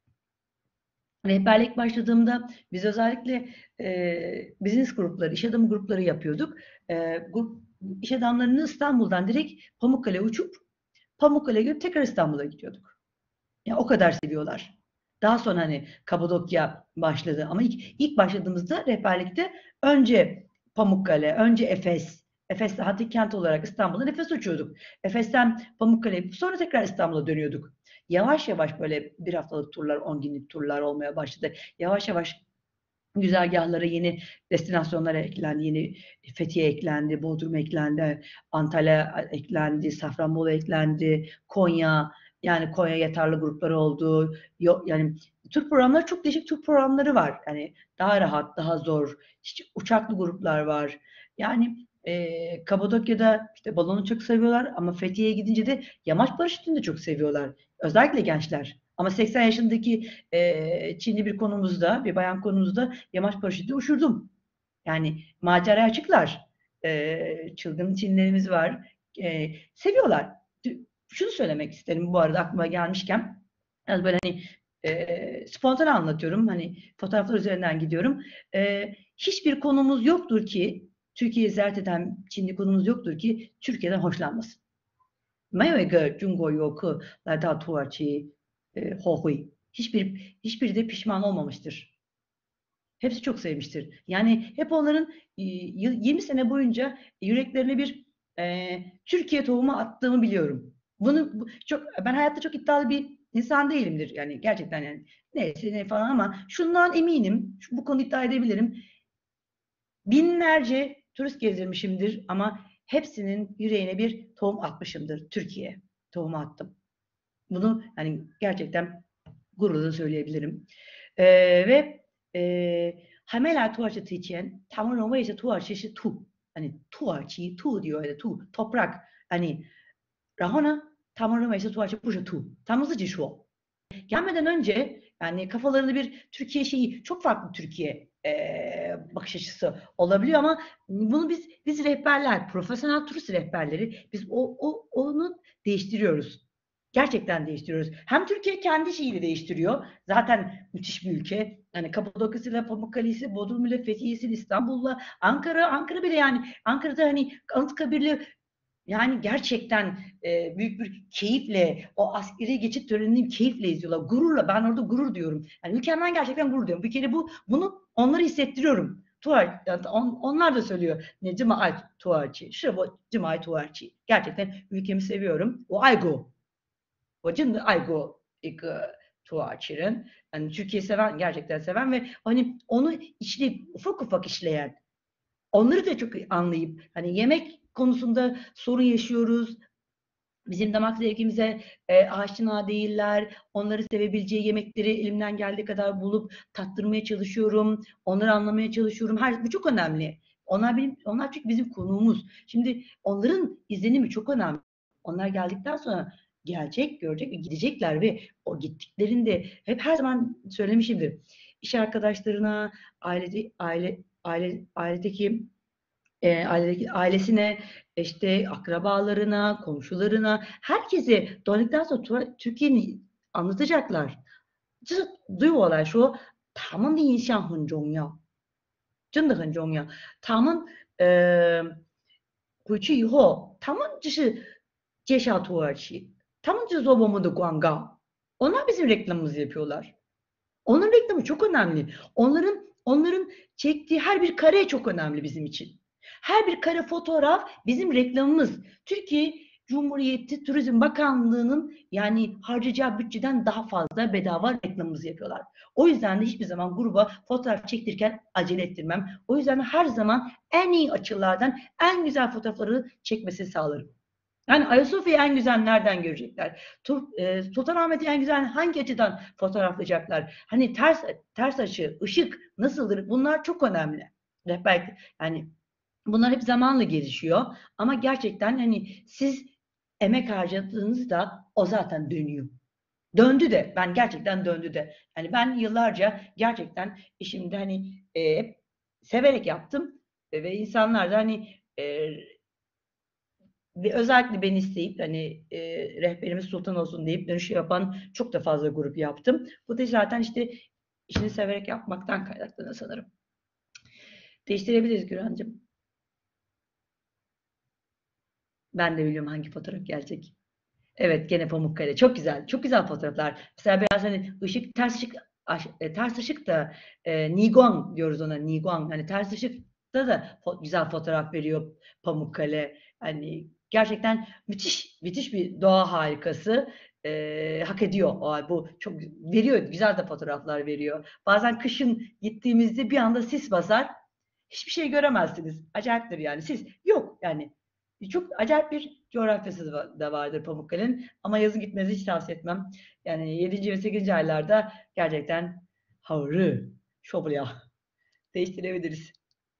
Rehberlik başladığımda biz özellikle e, business grupları, iş adamı grupları yapıyorduk. E, grup, iş adamlarını İstanbul'dan direkt Pamukkale uçup Pamukkale'ye gidip tekrar İstanbul'a gidiyorduk. Yani o kadar seviyorlar. Daha sonra hani Kapadokya başladı ama ilk, ilk başladığımızda rehberlikte önce Pamukkale, önce Efes, Efes'te Hatay kent olarak İstanbul'dan Efes uçuyorduk. Efes'ten Pamukkale, sonra tekrar İstanbul'a dönüyorduk. Yavaş yavaş böyle bir haftalık turlar, on günlük turlar olmaya başladı. Yavaş yavaş güzergahlara yeni destinasyonlar eklendi. Yeni Fethiye eklendi, Bodrum eklendi, Antalya eklendi, Safranbolu eklendi, Konya, yani Konya yeterli grupları oldu. Yani tur programları, çok değişik tur programları var. Yani daha rahat, daha zor. İşte uçaklı gruplar var. Yani e, Kapadokya'da işte balonu çok seviyorlar ama Fethiye'ye gidince de yamaç paraşütünü de çok seviyorlar. Özellikle gençler. Ama seksen yaşındaki e, Çinli bir konumuzda, bir bayan konumuzda yamaç paraşütü uçurdum. Yani maceraya açıklar. E, çılgın Çinlilerimiz var. E, seviyorlar. Şunu söylemek isterim bu arada aklıma gelmişken. Yani böyle hani e, spontane anlatıyorum. Hani fotoğraflar üzerinden gidiyorum. E, hiçbir konumuz yoktur ki, Türkiye'yi ziyaret eden Çinli konumuz yoktur ki Türkiye'den hoşlanmasın. 没有一个中国游客来到土耳其e, hohui. Hiçbir hiçbiri de pişman olmamıştır. Hepsi çok sevmiştir. Yani hep onların e, yirmi sene boyunca yüreklerine bir e, Türkiye tohumu attığımı biliyorum. Bunu bu, çok ben hayatta çok iddialı bir insan değilimdir. Yani gerçekten yani neyse ne falan ama şundan eminim. Şu, bu konuda iddia edebilirim. Binlerce turist gezdirmişimdir ama hepsinin yüreğine bir tohum atmışımdır. Türkiye tohumu attım. Bunu hani gerçekten gururla söyleyebilirim. Ee, ve e, 还没来土耳其之前，他们认为是土耳其是土，hani 土耳其土 diyor ya土 toprak hani 然后呢，他们认为是土耳其不是土，他们自己说。Gelmeden önce yani kafalarında bir Türkiye şeyi, çok farklı Türkiye e, bakış açısı olabiliyor ama bunu biz biz rehberler, profesyonel turist rehberleri biz o, o onu değiştiriyoruz. Gerçekten değiştiriyoruz. Hem Türkiye kendi şeyini değiştiriyor. Zaten müthiş bir ülke. Yani Kapadokya'sıyla, Pamukkale'si, Bodrum'uyla, Fethiye'si, İstanbul'la, Ankara, Ankara bile yani Ankara'da hani Anıtkabir'le yani gerçekten e, büyük bir keyifle o askeri geçit törenini keyifle izliyorlar. Gururla. Ben orada gurur diyorum. Yani ülkemden gerçekten gurur diyorum. Bir kere bu bunu onları hissettiriyorum. Tuğer, on, onlar da söylüyor. Ne cemaat tuğerçi. Şu bu cemaat tuğerçi. Gerçekten ülkemi seviyorum. O aygo. O cın aygo ilk tuğerçirin. Yani Türkiye seven, gerçekten seven ve hani onu işleyip ufak ufak işleyen, onları da çok anlayıp hani yemek konusunda sorun yaşıyoruz. bizim damak zevkimize e, aşina değiller. Onları sevebileceği yemekleri elimden geldiği kadar bulup tattırmaya çalışıyorum. Onları anlamaya çalışıyorum. Her, bu çok önemli. Onlar benim, onlar çünkü bizim konuğumuz. Şimdi onların izlenimi çok önemli. Onlar geldikten sonra gelecek, görecek ve gidecekler ve o gittiklerinde hep her zaman söylemişimdir. İş arkadaşlarına, aile, aile, aile, ailedeki e, ailedeki, ailesine, işte akrabalarına, komşularına, herkese döndükten sonra Türkiye'yi anlatacaklar. 这是对我来说，他们的印象很重要，真的很重要。他们呃回去以后，他们就是介绍土耳其，他们就是做我们的广告. Onlar bizim reklamımızı yapıyorlar. Onların reklamı çok önemli. Onların onların çektiği her bir kare çok önemli bizim için. Her bir kare fotoğraf bizim reklamımız. Türkiye Cumhuriyeti Turizm Bakanlığı'nın yani harcayacağı bütçeden daha fazla bedava reklamımızı yapıyorlar. O yüzden de hiçbir zaman gruba fotoğraf çektirirken acele ettirmem. O yüzden her zaman en iyi açılardan en güzel fotoğrafları çekmesini sağlarım. Yani Ayasofya'yı en güzel nereden görecekler? Sultanahmet'i en güzel hangi açıdan fotoğraflayacaklar? Hani ters ters açı, ışık nasıldır? Bunlar çok önemli. Rehber yani bunlar hep zamanla gelişiyor ama gerçekten hani siz emek harcadığınızda o zaten dönüyor. Döndü de ben gerçekten döndü de. Yani ben yıllarca gerçekten işimde hani e, severek yaptım ve insanlar da hani e, ve özellikle beni isteyip hani e, rehberimiz Sultan olsun deyip dönüşü yapan çok da fazla grup yaptım. Bu da zaten işte işini severek yapmaktan kaynaklanıyor sanırım. Değiştirebiliriz Gürancığım. Ben de biliyorum hangi fotoğraf gelecek. Evet gene Pamukkale. Çok güzel. Çok güzel fotoğraflar. Mesela biraz hani ışık ters ışık ters ışık da e, Niguang diyoruz ona. Niguang. Hani ters ışıkta da fo güzel fotoğraf veriyor Pamukkale. Hani gerçekten müthiş müthiş bir doğa harikası. E, hak ediyor. O, bu çok veriyor. Güzel de fotoğraflar veriyor. Bazen kışın gittiğimizde bir anda sis basar. Hiçbir şey göremezsiniz. Acayiptir yani. Sis yok yani. Çok acayip bir coğrafyası da vardır Pamukkale'nin ama yazın gitmenizi hiç tavsiye etmem. Yani yedinci ve sekizinci aylarda gerçekten havrı, şobrya değiştirebiliriz.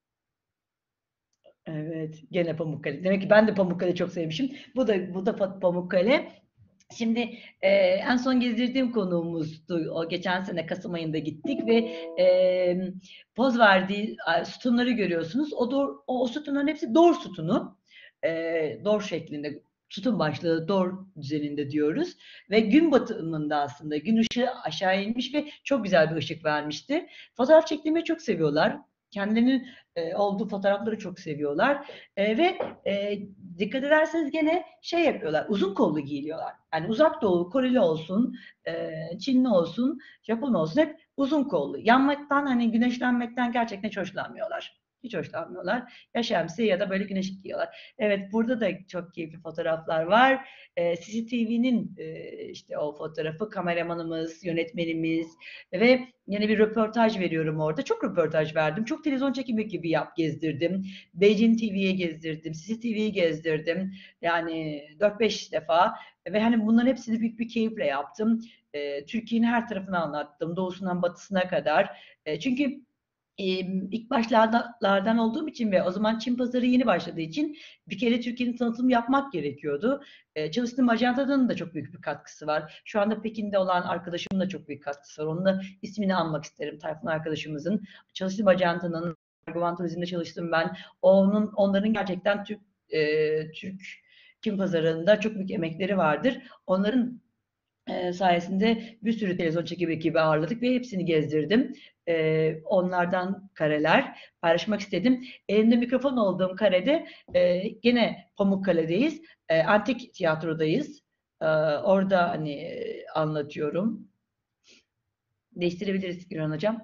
Evet, gene Pamukkale. Demek ki ben de Pamukkale çok sevmişim. Bu da bu da Pamukkale. Şimdi e, en son gezdirdiğim konuğumuzdu. O geçen sene Kasım ayında gittik ve e, poz verdiği sütunları görüyorsunuz. O, dor, o, o sütunların hepsi dor sütunu. E, dor şeklinde, sütun başlığı dor düzeninde diyoruz. Ve gün batımında aslında gün ışığı aşağı inmiş ve çok güzel bir ışık vermişti. Fotoğraf çektiğimi çok seviyorlar. Kendilerinin e, olduğu fotoğrafları çok seviyorlar. E, ve e, dikkat ederseniz gene şey yapıyorlar, uzun kollu giyiliyorlar. Yani uzak doğu, Koreli olsun, e, Çinli olsun, Japon olsun hep uzun kollu. Yanmaktan hani güneşlenmekten gerçekten hiç hoşlanmıyorlar. Hiç hoşlanmıyorlar. Ya şemsiye ya da böyle güneş giyiyorlar. Evet burada da çok keyifli fotoğraflar var. E, C C T V'nin e, işte o fotoğrafı kameramanımız, yönetmenimiz ve yine bir röportaj veriyorum orada. Çok röportaj verdim. Çok televizyon çekimi gibi yap gezdirdim. Beijing T V'ye gezdirdim. C C T V'yi gezdirdim. Yani dört beş defa ve hani bunların hepsini büyük bir keyifle yaptım. E, Türkiye'nin her tarafını anlattım. Doğusundan batısına kadar. E, çünkü e, ilk başlardan olduğum için ve o zaman Çin pazarı yeni başladığı için bir kere Türkiye'nin tanıtımı yapmak gerekiyordu. E, çalıştığım ajantanın da çok büyük bir katkısı var. Şu anda Pekin'de olan arkadaşımın da çok büyük katkısı var. Onun da ismini anmak isterim. Tayfun arkadaşımızın. Çalıştığım ajantanın Erguvan Turizm'de çalıştım ben. Onun, onların gerçekten Türk, e, Türk Çin pazarında çok büyük emekleri vardır. Onların e, sayesinde bir sürü televizyon çekim ekibi ağırladık ve hepsini gezdirdim. E, onlardan kareler paylaşmak istedim. Elimde mikrofon olduğum karede e, gene Pamukkale'deyiz. E, antik tiyatrodayız. E, orada hani e, anlatıyorum. Değiştirebiliriz Güran Hocam.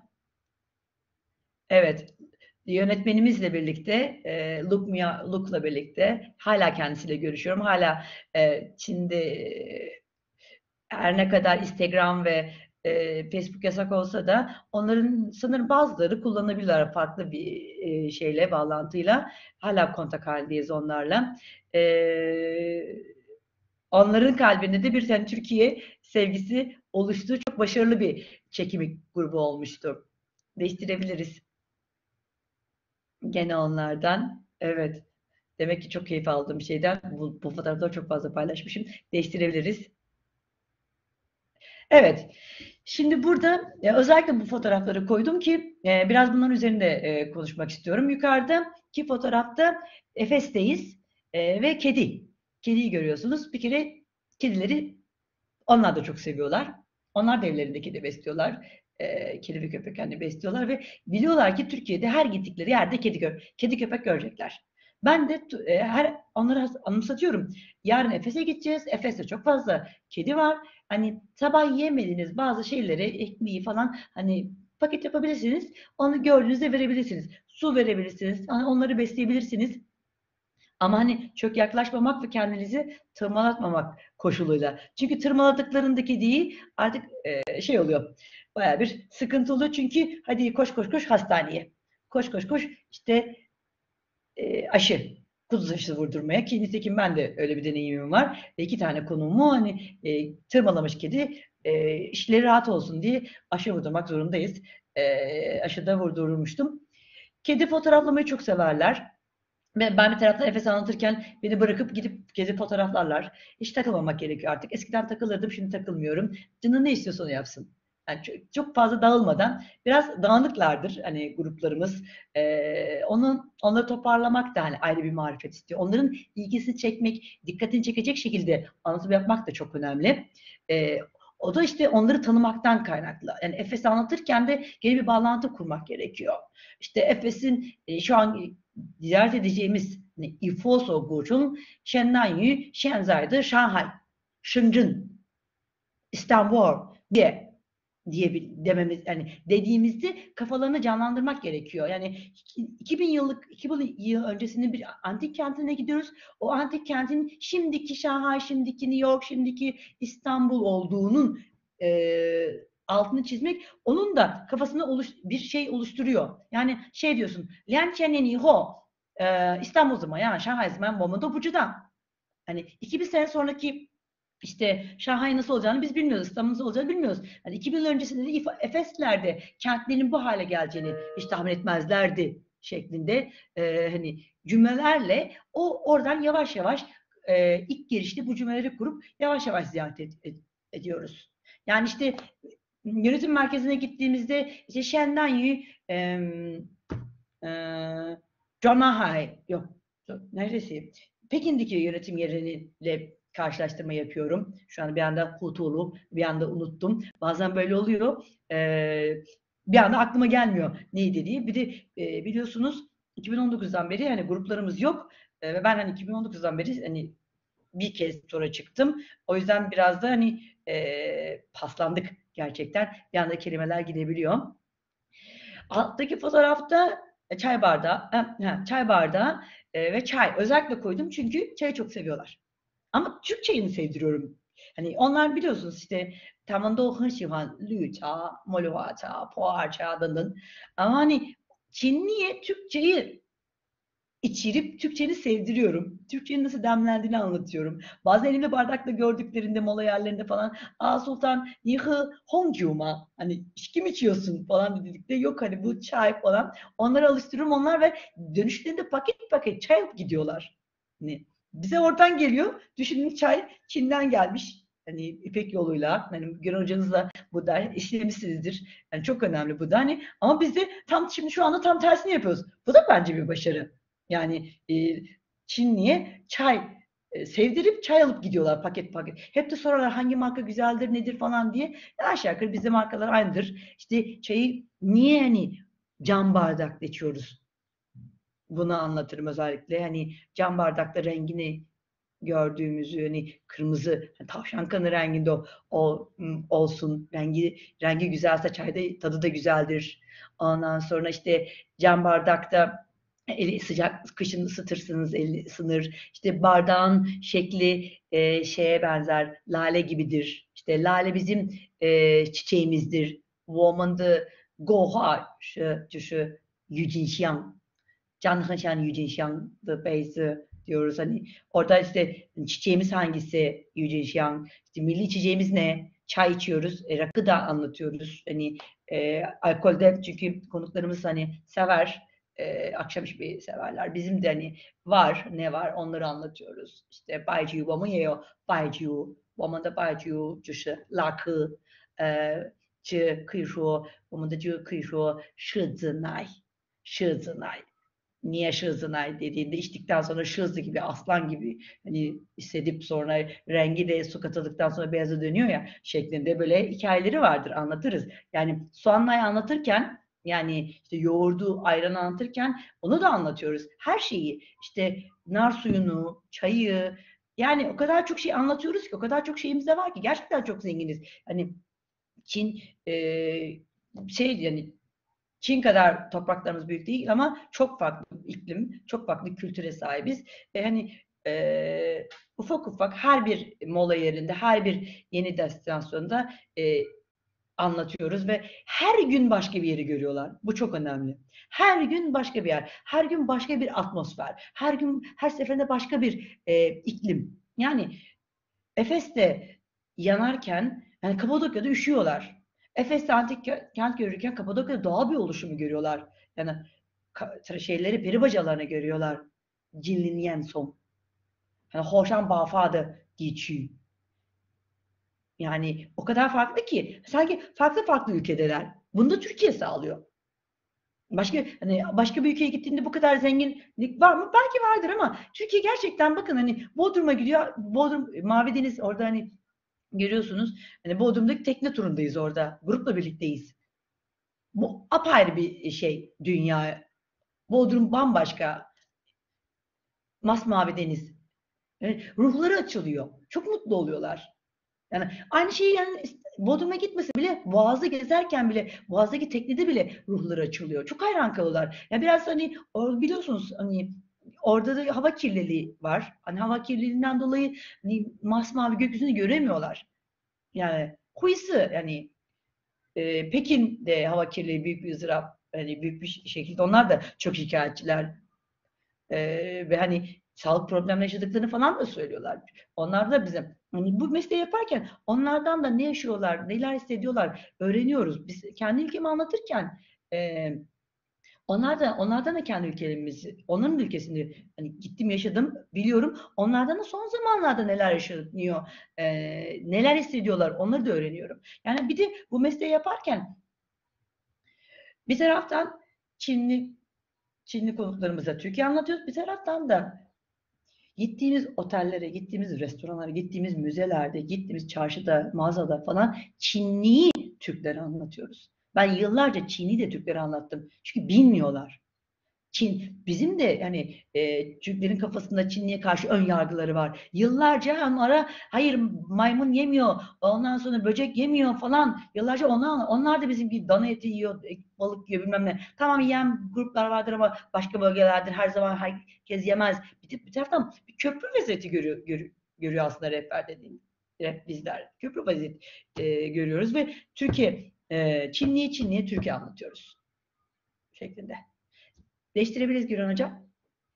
Evet. Yönetmenimizle birlikte, e, Luke, Luke'la birlikte hala kendisiyle görüşüyorum. Hala e, Çin'de e, her ne kadar Instagram ve e, Facebook yasak olsa da onların sanırım bazıları kullanabilirler farklı bir e, şeyle, bağlantıyla. Hala kontak halindeyiz onlarla. E, onların kalbinde de bir yani Türkiye sevgisi oluştuğu çok başarılı bir çekimi grubu olmuştu. Değiştirebiliriz. Gene onlardan. Evet. Demek ki çok keyif aldığım bir şeyden. Bu, bu fotoğrafları çok fazla paylaşmışım. Değiştirebiliriz. Evet. Şimdi burada e, özellikle bu fotoğrafları koydum ki e, biraz bunların üzerinde e, konuşmak istiyorum. Yukarıdaki fotoğrafta Efes'teyiz e, ve kedi. Kediyi görüyorsunuz. Bir kere kedileri onlar da çok seviyorlar. Onlar da evlerinde kedi besliyorlar. E, kedi ve köpek hani besliyorlar ve biliyorlar ki Türkiye'de her gittikleri yerde kedi gör, kedi köpek görecekler. Ben de e, her onları anımsatıyorum. Yarın Efes'e gideceğiz. Efes'te çok fazla kedi var. Hani sabah yemediğiniz bazı şeyleri, ekmeği falan hani paket yapabilirsiniz. Onu gördüğünüzde verebilirsiniz. Su verebilirsiniz. Hani onları besleyebilirsiniz. Ama hani çok yaklaşmamak ve kendinizi tırmalatmamak koşuluyla. Çünkü tırmaladıklarındaki kediyi artık e, şey oluyor. Bayağı bir sıkıntı oluyor. Çünkü hadi koş koş koş hastaneye. Koş koş koş işte e, aşı. Kuduz aşısı vurdurmaya. Ki nitekim ben de öyle bir deneyimim var. E, iki tane konuğumu hani e, tırmalamış kedi e, işleri rahat olsun diye aşı vurdurmak zorundayız. E, aşıda vurdurmuştum. Kedi fotoğraflamayı çok severler. Ben bir taraftan Efes anlatırken beni bırakıp gidip gezip fotoğraflarlar. Hiç takılmamak gerekiyor artık. Eskiden takılırdım, şimdi takılmıyorum. Canı ne istiyorsa onu yapsın. Yani çok fazla dağılmadan, biraz dağınıklardır hani gruplarımız. Ee, onun onları toparlamak da hani ayrı bir marifet istiyor. Onların ilgisini çekmek, dikkatini çekecek şekilde anlatım yapmak da çok önemli. Ee, o da işte onları tanımaktan kaynaklı. Yani Efes'i anlatırken de geri bir bağlantı kurmak gerekiyor. İşte Efes'in e, şu an ziyaret edeceğimiz hani, İfoso Burcu'nun Şenlanyu, Şenzay'da Şanghay, Shenzhen, İstanbul diye diye dememiz yani dediğimizde kafalarını canlandırmak gerekiyor. Yani iki bin yıllık iki bin yıl öncesinin bir antik kentine gidiyoruz. O antik kentin şimdiki Şanghay, şimdiki New York, şimdiki İstanbul olduğunun e, altını çizmek onun da kafasında oluş, bir şey oluşturuyor. Yani şey diyorsun, Lian Qiannian Yiho İstanbul zaman yani Şanghay zaman 我们都不知道. Hani iki bin sene sonraki işte Şanghay nasıl olacağını biz bilmiyoruz. İstanbul nasıl olacağını bilmiyoruz. Hani iki bin yıl öncesinde de Efesler'de kentlerin bu hale geleceğini hiç tahmin etmezlerdi şeklinde e, hani cümlelerle o oradan yavaş yavaş e, ilk girişte bu cümleleri kurup yavaş yavaş ziyaret ed ed ediyoruz. Yani işte yönetim merkezine gittiğimizde işte Şenlanyu e, e, Şanghay yok neresi? Pekin'deki yönetim yeriyle karşılaştırma yapıyorum. Şu an bir anda Hutulu, bir anda unuttum. Bazen böyle oluyor. Ee, bir anda aklıma gelmiyor neydi diye. Bir de e, biliyorsunuz iki bin on dokuzdan beri hani gruplarımız yok. Ve ee, ben hani iki bin on dokuzdan beri hani bir kez sonra çıktım. O yüzden biraz da hani e, paslandık gerçekten. Bir anda kelimeler gidebiliyor. Alttaki fotoğrafta çay bardağı, çay bardağı e, ve çay özellikle koydum çünkü çayı çok seviyorlar. Ama Türk çayını sevdiriyorum. Hani onlar biliyorsunuz işte 他们都很喜欢绿茶、茉莉花茶、普洱茶等等. Ama hani Çinliye Türk çayı içirip Türkçeni sevdiriyorum. Türkçenin nasıl demlendiğini anlatıyorum. Bazen elimde bardakla gördüklerinde mola yerlerinde falan aa Sultan yıhı hongju ma hani içki mi içiyorsun falan dedikte yok hani bu çay falan. Onları alıştırıyorum onlar ve dönüşlerinde paket paket çay alıp gidiyorlar. Hani bize oradan geliyor. Düşünün çay Çin'den gelmiş. Hani İpek yoluyla hani Güran hocanızla bu da işlemişsinizdir. Yani çok önemli bu da hani ama biz de tam şimdi şu anda tam tersini yapıyoruz. Bu da bence bir başarı. Yani e, Çinliye çay e, sevdirip çay alıp gidiyorlar paket paket. Hep de sorarlar hangi marka güzeldir nedir falan diye. Aşağı yukarı bizde markalar aynıdır. İşte çayı niye hani cam bardakta içiyoruz? Bunu anlatırım özellikle. Hani cam bardakta rengini gördüğümüzü hani kırmızı tavşan kanı renginde o, o olsun. Rengi rengi güzelse çayda tadı da güzeldir. Ondan sonra işte cam bardakta eli sıcak kışın ısıtırsınız eli ısınır. İşte bardağın şekli e, şeye benzer lale gibidir. İşte lale bizim e, çiçeğimizdir. 我们的国画是就是郁金香，长得很像郁金香的杯子。 diyoruz. Hani orada işte çiçeğimiz hangisi? Yüceşyan. İşte milli çiçeğimiz ne? Çay içiyoruz. E, rakı da anlatıyoruz. Hani e, alkolde çünkü konuklarımız hani sever. E, akşam içmeyi severler. Bizim de hani var. Ne var? Onları anlatıyoruz. İşte Baijiu, 我们也有 Baijiu， 我们的 Baijiu 就是拉客，呃，这可以说我们的就可以说狮子奶，狮子奶。Niye Şızınay dediğinde içtikten sonra şızı gibi, aslan gibi hani hissedip sonra rengi de su katıldıktan sonra beyaza dönüyor ya şeklinde böyle hikayeleri vardır, anlatırız. Yani soğanlayı anlatırken yani işte yoğurdu, ayranı anlatırken onu da anlatıyoruz. Her şeyi işte nar suyunu, çayı yani o kadar çok şey anlatıyoruz ki o kadar çok şeyimiz de var ki gerçekten çok zenginiz. Hani Çin e, şey yani Çin kadar topraklarımız büyük değil ama çok farklı iklim, çok farklı kültüre sahibiz. Ve hani e, ufak ufak her bir mola yerinde, her bir yeni destinasyonda e, anlatıyoruz ve her gün başka bir yeri görüyorlar. Bu çok önemli. Her gün başka bir yer, her gün başka bir atmosfer, her gün, her seferinde başka bir e, iklim. Yani Efes'te yanarken yani Kapadokya'da üşüyorlar. Efes'te antik kent görürken Kapadokya'da doğal bir oluşumu görüyorlar. Yani şeyleri, peri bacalarını görüyorlar. Cinlin son. Yani Hoşan Bafa'da geçiyor. Yani o kadar farklı ki sanki farklı farklı ülkedeler. Bunu da Türkiye sağlıyor. Başka hani başka bir ülkeye gittiğinde bu kadar zenginlik var mı? Belki vardır ama Türkiye gerçekten bakın hani Bodrum'a gidiyor. Bodrum Mavi Deniz orada hani görüyorsunuz. Hani Bodrum'daki tekne turundayız orada. Grupla birlikteyiz. Bu apayrı bir şey dünya. Bodrum bambaşka. Masmavi deniz. Yani ruhları açılıyor. Çok mutlu oluyorlar. Yani aynı şeyi yani Bodrum'a gitmese bile Boğaz'da gezerken bile Boğaz'daki teknede bile ruhları açılıyor. Çok hayran kalıyorlar. Yani biraz hani biliyorsunuz hani orada da hava kirliliği var. Hani hava kirliliğinden dolayı hani masmavi gökyüzünü göremiyorlar. Yani huysu yani e, Pekin'de hava kirliliği büyük bir ızdırap hani büyük bir şekilde onlar da çok şikayetçiler. E, ve hani sağlık problemleri yaşadıklarını falan da söylüyorlar. Onlar da bizim hani bu mesleği yaparken onlardan da ne yaşıyorlar, neler hissediyorlar öğreniyoruz. Biz kendi ülkemi anlatırken e, onlar da onlardan da kendi ülkelerimizi, onların ülkesinde hani gittim yaşadım biliyorum. Onlardan da son zamanlarda neler yaşanıyor, e, neler hissediyorlar onları da öğreniyorum. Yani bir de bu mesleği yaparken bir taraftan Çinli Çinli konuklarımıza Türkiye anlatıyoruz. Bir taraftan da gittiğimiz otellere, gittiğimiz restoranlara, gittiğimiz müzelerde, gittiğimiz çarşıda, mağazada falan Çinliyi Türklere anlatıyoruz. Ben yıllarca Çin'i de Türklere anlattım. Çünkü bilmiyorlar. Çin, bizim de hani e, Türklerin kafasında Çinli'ye karşı ön yargıları var. Yıllarca onlara hayır maymun yemiyor, ondan sonra böcek yemiyor falan. Yıllarca onlar, onlar da bizim gibi dana eti yiyor, balık yiyor bilmem ne. Tamam yiyen gruplar vardır ama başka bölgelerdir. Her zaman herkes yemez. Bir, bir taraftan bir köprü vaziyeti görüyor, görüyor, görüyor aslında rehber dediğim. Rap bizler köprü vaziyeti e, görüyoruz ve Türkiye, e, Çinli'ye Çinli'ye Türkiye anlatıyoruz şeklinde. Değiştirebiliriz Güran Hocam.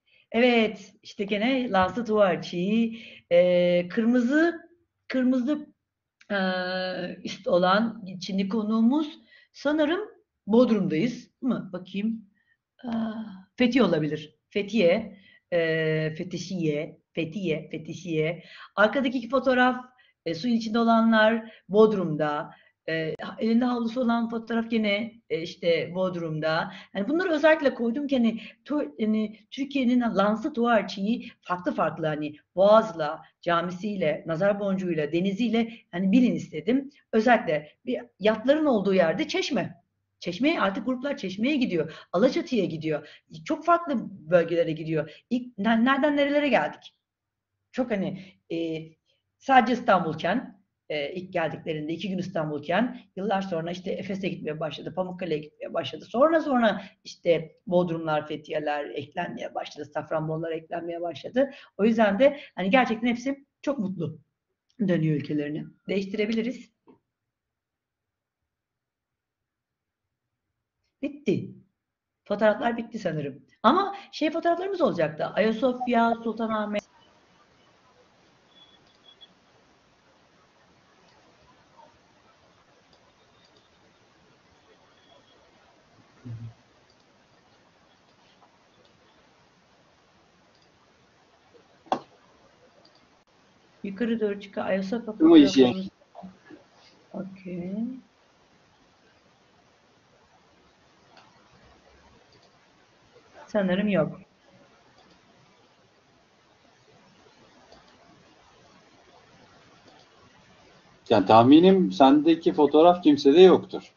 Evet, işte gene Lansı Tuvarçi. Ee, kırmızı kırmızı e, üst olan Çinli konuğumuz sanırım Bodrum'dayız. Mı? Bakayım. Aa, Fethiye olabilir. Fethiye, e, Fethiye, Fethiye, Fethiye. Arkadaki iki fotoğraf e, suyun içinde olanlar Bodrum'da. E, elinde havlusu olan fotoğraf gene e, işte Bodrum'da. Yani bunları özellikle koydum ki hani, tu, hani Türkiye'nin Lansı Tuvarçi'yi farklı farklı hani Boğaz'la, camisiyle, nazar boncuğuyla, deniziyle hani bilin istedim. Özellikle bir yatların olduğu yerde Çeşme. Çeşme'ye artık gruplar Çeşme'ye gidiyor. Alaçatı'ya gidiyor. Çok farklı bölgelere gidiyor. İlk nereden nerelere geldik? Çok hani e, sadece İstanbulken e, ilk geldiklerinde iki gün İstanbulken yıllar sonra işte Efes'e gitmeye başladı. Pamukkale'ye gitmeye başladı. Sonra sonra işte Bodrumlar, Fethiye'ler eklenmeye başladı. Safranbolu'lar eklenmeye başladı. O yüzden de hani gerçekten hepsi çok mutlu dönüyor ülkelerini. Değiştirebiliriz. Bitti. Fotoğraflar bitti sanırım. Ama şey fotoğraflarımız olacaktı. Ayasofya, Sultanahmet. Yukarı doğru çıkan Ayasofya Bu işi. fotoğraflarımız. Okey. Sanırım yok. Yani tahminim sendeki fotoğraf kimsede yoktur.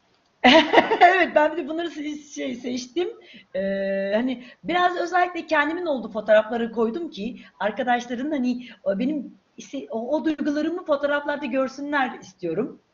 Evet, ben bir de bunları se- şey seçtim. Ee, hani biraz özellikle kendimin olduğu fotoğrafları koydum ki arkadaşların hani o benim ise- o, o duygularımı fotoğraflarda görsünler istiyorum.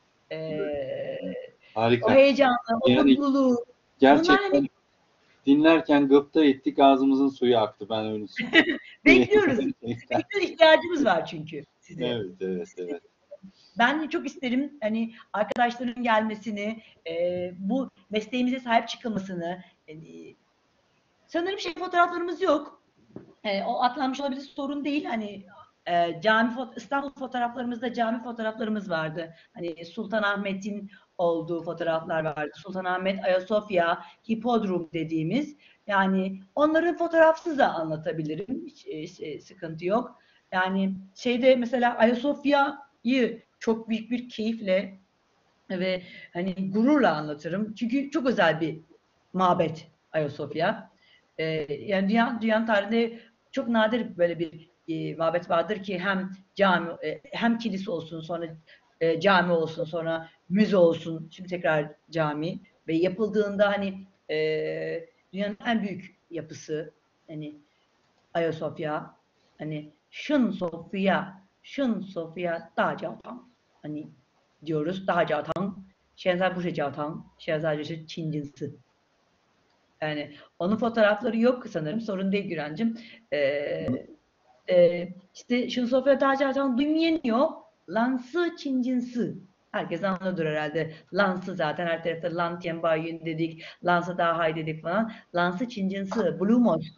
Ee, o Harika. heyecanı, o Yani mutluluğu. Bunlar gerçekten hani dinlerken gıpta ettik, ağzımızın suyu aktı. Ben öyle söyleyeyim. bekliyoruz. Gerçekten. Sizin ihtiyacımız var çünkü size. Evet, evet, evet. Ben de çok isterim hani arkadaşların gelmesini, e, bu mesleğimize sahip çıkılmasını. Yani, sanırım şey fotoğraflarımız yok. E, o atlanmış olabilir, sorun değil. Hani e, cami fot İstanbul fotoğraflarımızda cami fotoğraflarımız vardı. Hani Sultanahmet'in olduğu fotoğraflar vardı. Sultanahmet, Ayasofya, Hipodrom dediğimiz. Yani onların fotoğrafsız da anlatabilirim. Hiç e, şey, sıkıntı yok. Yani şeyde mesela Ayasofya'yı çok büyük bir keyifle ve hani gururla anlatırım. Çünkü çok özel bir mabet Ayasofya. Ee, yani dünya, dünya tarihinde çok nadir böyle bir e, mabet vardır ki hem cami e, hem kilise olsun, sonra e, cami olsun, sonra müze olsun, şimdi tekrar cami ve yapıldığında hani e, dünyanın en büyük yapısı hani Ayasofya, hani Şın Sofya, Şın Sofya 大教堂 hani diyoruz 大教堂，现在不是教堂，现在就是清真寺。Yani onun fotoğrafları yok sanırım. Sorun değil Gürencim. Ee, e, işte Şın Sofya 大教堂 duymayan yok. Lansı Çincinsi. Herkes anlıyordur herhalde. Lansı zaten her tarafta Lan Tianbayun dedik. Lansı Dahay dedik falan. Lansı Çincinsi. Blue Mosque.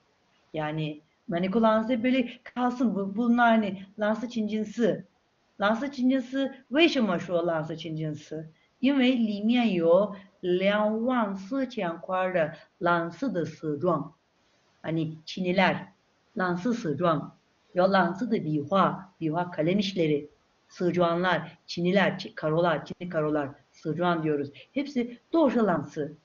Yani Maniko Lansı böyle kalsın. Bu, bunlar hani Lansı Çincinsi. Lansı Çincinsi 为什么说lansı Çincinsi? 因为里面有两万四千块的蓝色的丝状。Hani Çiniler lansı sığcuan, ya lansı da biwa, biwa kalem işleri, sığcuanlar, Çiniler, karolar, Çinli karolar, sığcuan diyoruz. Hepsi doğuşa lansı.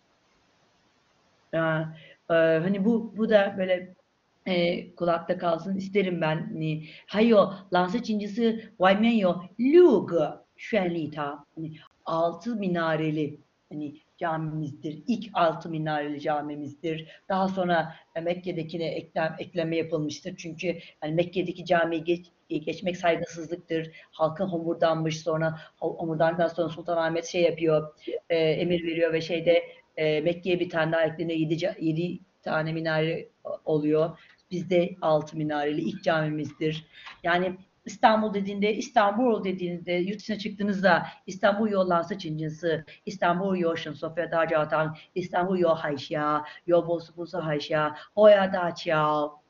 Ee, e, hani bu bu da böyle e, kulakta kalsın isterim ben. Hani, 还有朗斯金鸡是外面有六个绚丽塔, hani altı minareli hani camimizdir. İlk altı minareli camimizdir. Daha sonra e, Mekke'dekine eklem, ekleme yapılmıştır. Çünkü hani Mekke'deki camiyi geç, geçmek saygısızlıktır. Halkın homurdanmış, sonra homurdandıktan sonra Sultanahmet şey yapıyor, e, emir veriyor ve şeyde e, Mekke'ye bir tane daha ekleniyor. Yedi, yedi tane minare oluyor. Bizde altı minareli ilk camimizdir. Yani İstanbul dediğinde, İstanbul dediğinde, yurt dışına çıktığınızda İstanbul有蓝色清真寺, İstanbul 有圣索菲大教堂, İstanbul 有海峡, 有波斯普斯海峡, Oya 大桥,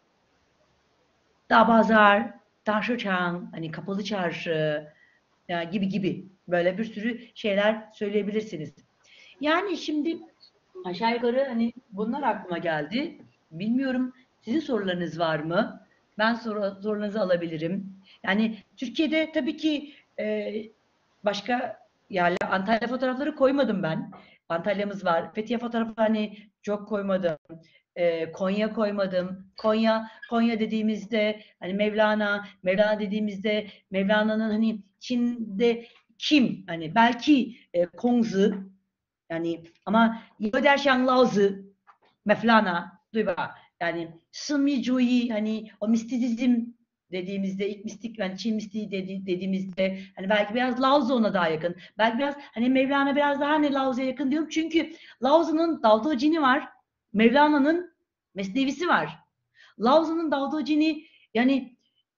Dağ Pazar, Taşlıçam, hani Kapalı Çarşı ya gibi gibi böyle bir sürü şeyler söyleyebilirsiniz. Yani şimdi aşağı yukarı hani bunlar aklıma geldi. Bilmiyorum sizin sorularınız var mı? Ben soru, sorularınızı alabilirim. Yani Türkiye'de tabii ki e, başka yerler, Antalya fotoğrafları koymadım ben. Antalya'mız var. Fethiye fotoğrafı hani çok koymadım. E, Konya koymadım. Konya Konya dediğimizde hani Mevlana, Mevlana dediğimizde Mevlana'nın hani Çin'de kim? Hani belki e, Kongzi yani ama 有点像老子 Mevlana, 对吧? Yani Sımyıcuyi hani o mistisizm dediğimizde ilk mistik yani Çin mistiği dedi, dediğimizde hani belki biraz Laozi ona daha yakın. Belki biraz hani Mevlana biraz daha hani Laozi'ye yakın diyorum. Çünkü Laozi'nin Dao Cini var. Mevlana'nın Mesnevisi var. Laozi'nin Dao Cini yani